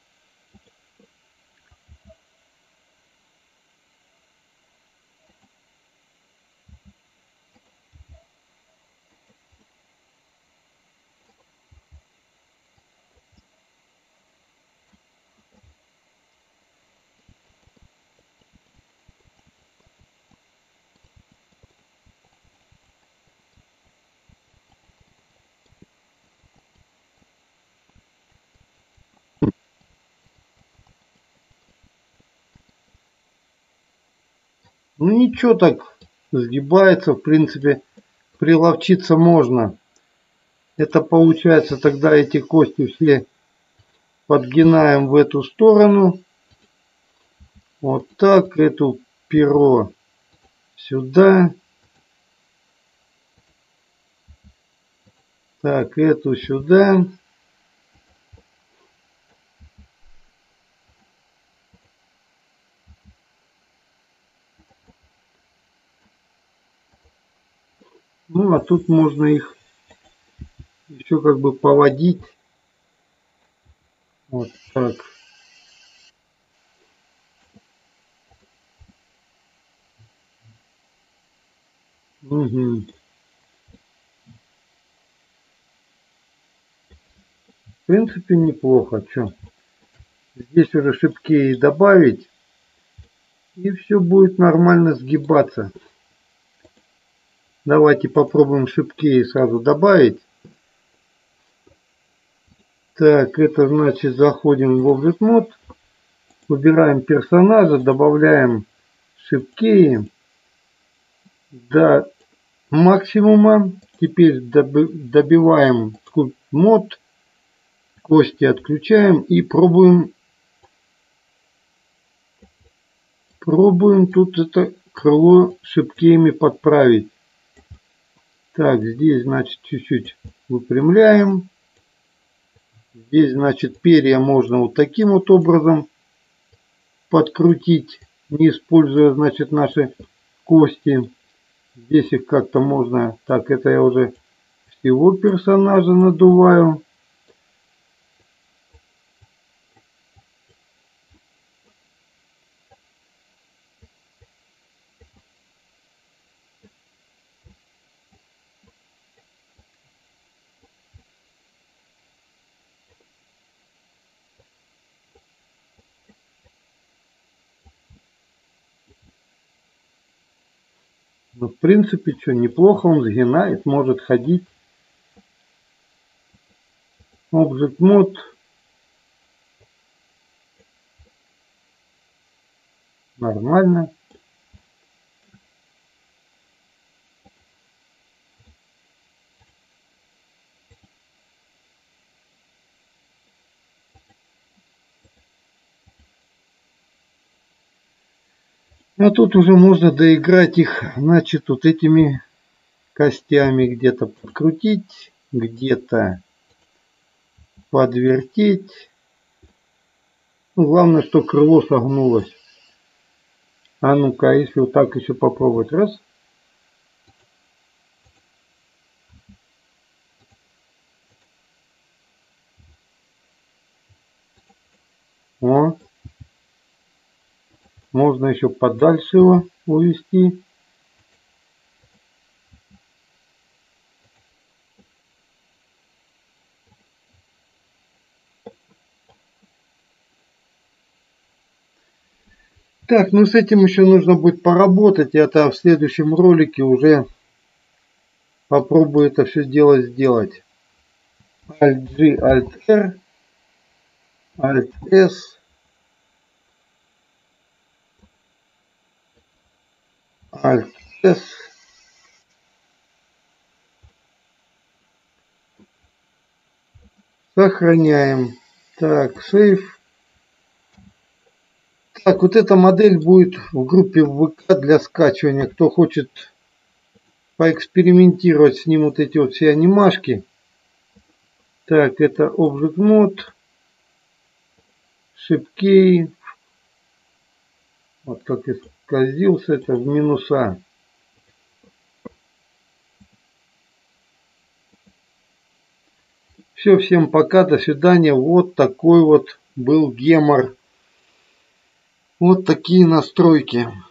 Ну ничего, так сгибается, в принципе, приловчиться можно. Это получается, тогда эти кости все подгинаем в эту сторону. Вот так, эту перо сюда. Так, эту сюда. Ну, а тут можно их еще как бы поводить. Вот так. Угу. В принципе, неплохо. Что? Здесь уже шипки добавить. И все будет нормально сгибаться. Давайте попробуем шипки сразу добавить. Так, это значит заходим в Object Mode. Выбираем персонажа, добавляем шипки до максимума. Теперь добиваем Sculpt Mode. Кости отключаем и пробуем. Пробуем тут это крыло шипками подправить. Так, здесь, значит, чуть-чуть выпрямляем. Здесь, значит, перья можно вот таким вот образом подкрутить, не используя, значит, наши кости. Здесь их как-то можно... Так, это я уже всего персонажа надуваю. Ну, в принципе, что, неплохо он сгинает, может ходить. Object Mode. Нормально. А тут уже можно доиграть их, значит, вот этими костями где-то подкрутить, где-то подвертеть. Ну, главное, что крыло согнулось. А ну-ка, если вот так еще попробовать. Раз. О. Можно еще подальше его увести. Так, ну с этим еще нужно будет поработать. Это в следующем ролике уже попробую это все дело сделать. Alt-G, Alt-R, Alt-S, Alt-S. Сохраняем. Так, Save. Так, вот эта модель будет в группе ВК для скачивания. Кто хочет поэкспериментировать, с ним вот эти вот все анимашки. Так, это Object Mode. шипкей. Вот как исказился это в минуса. Все, всем пока, до свидания. Вот такой вот был гемор. Вот такие настройки.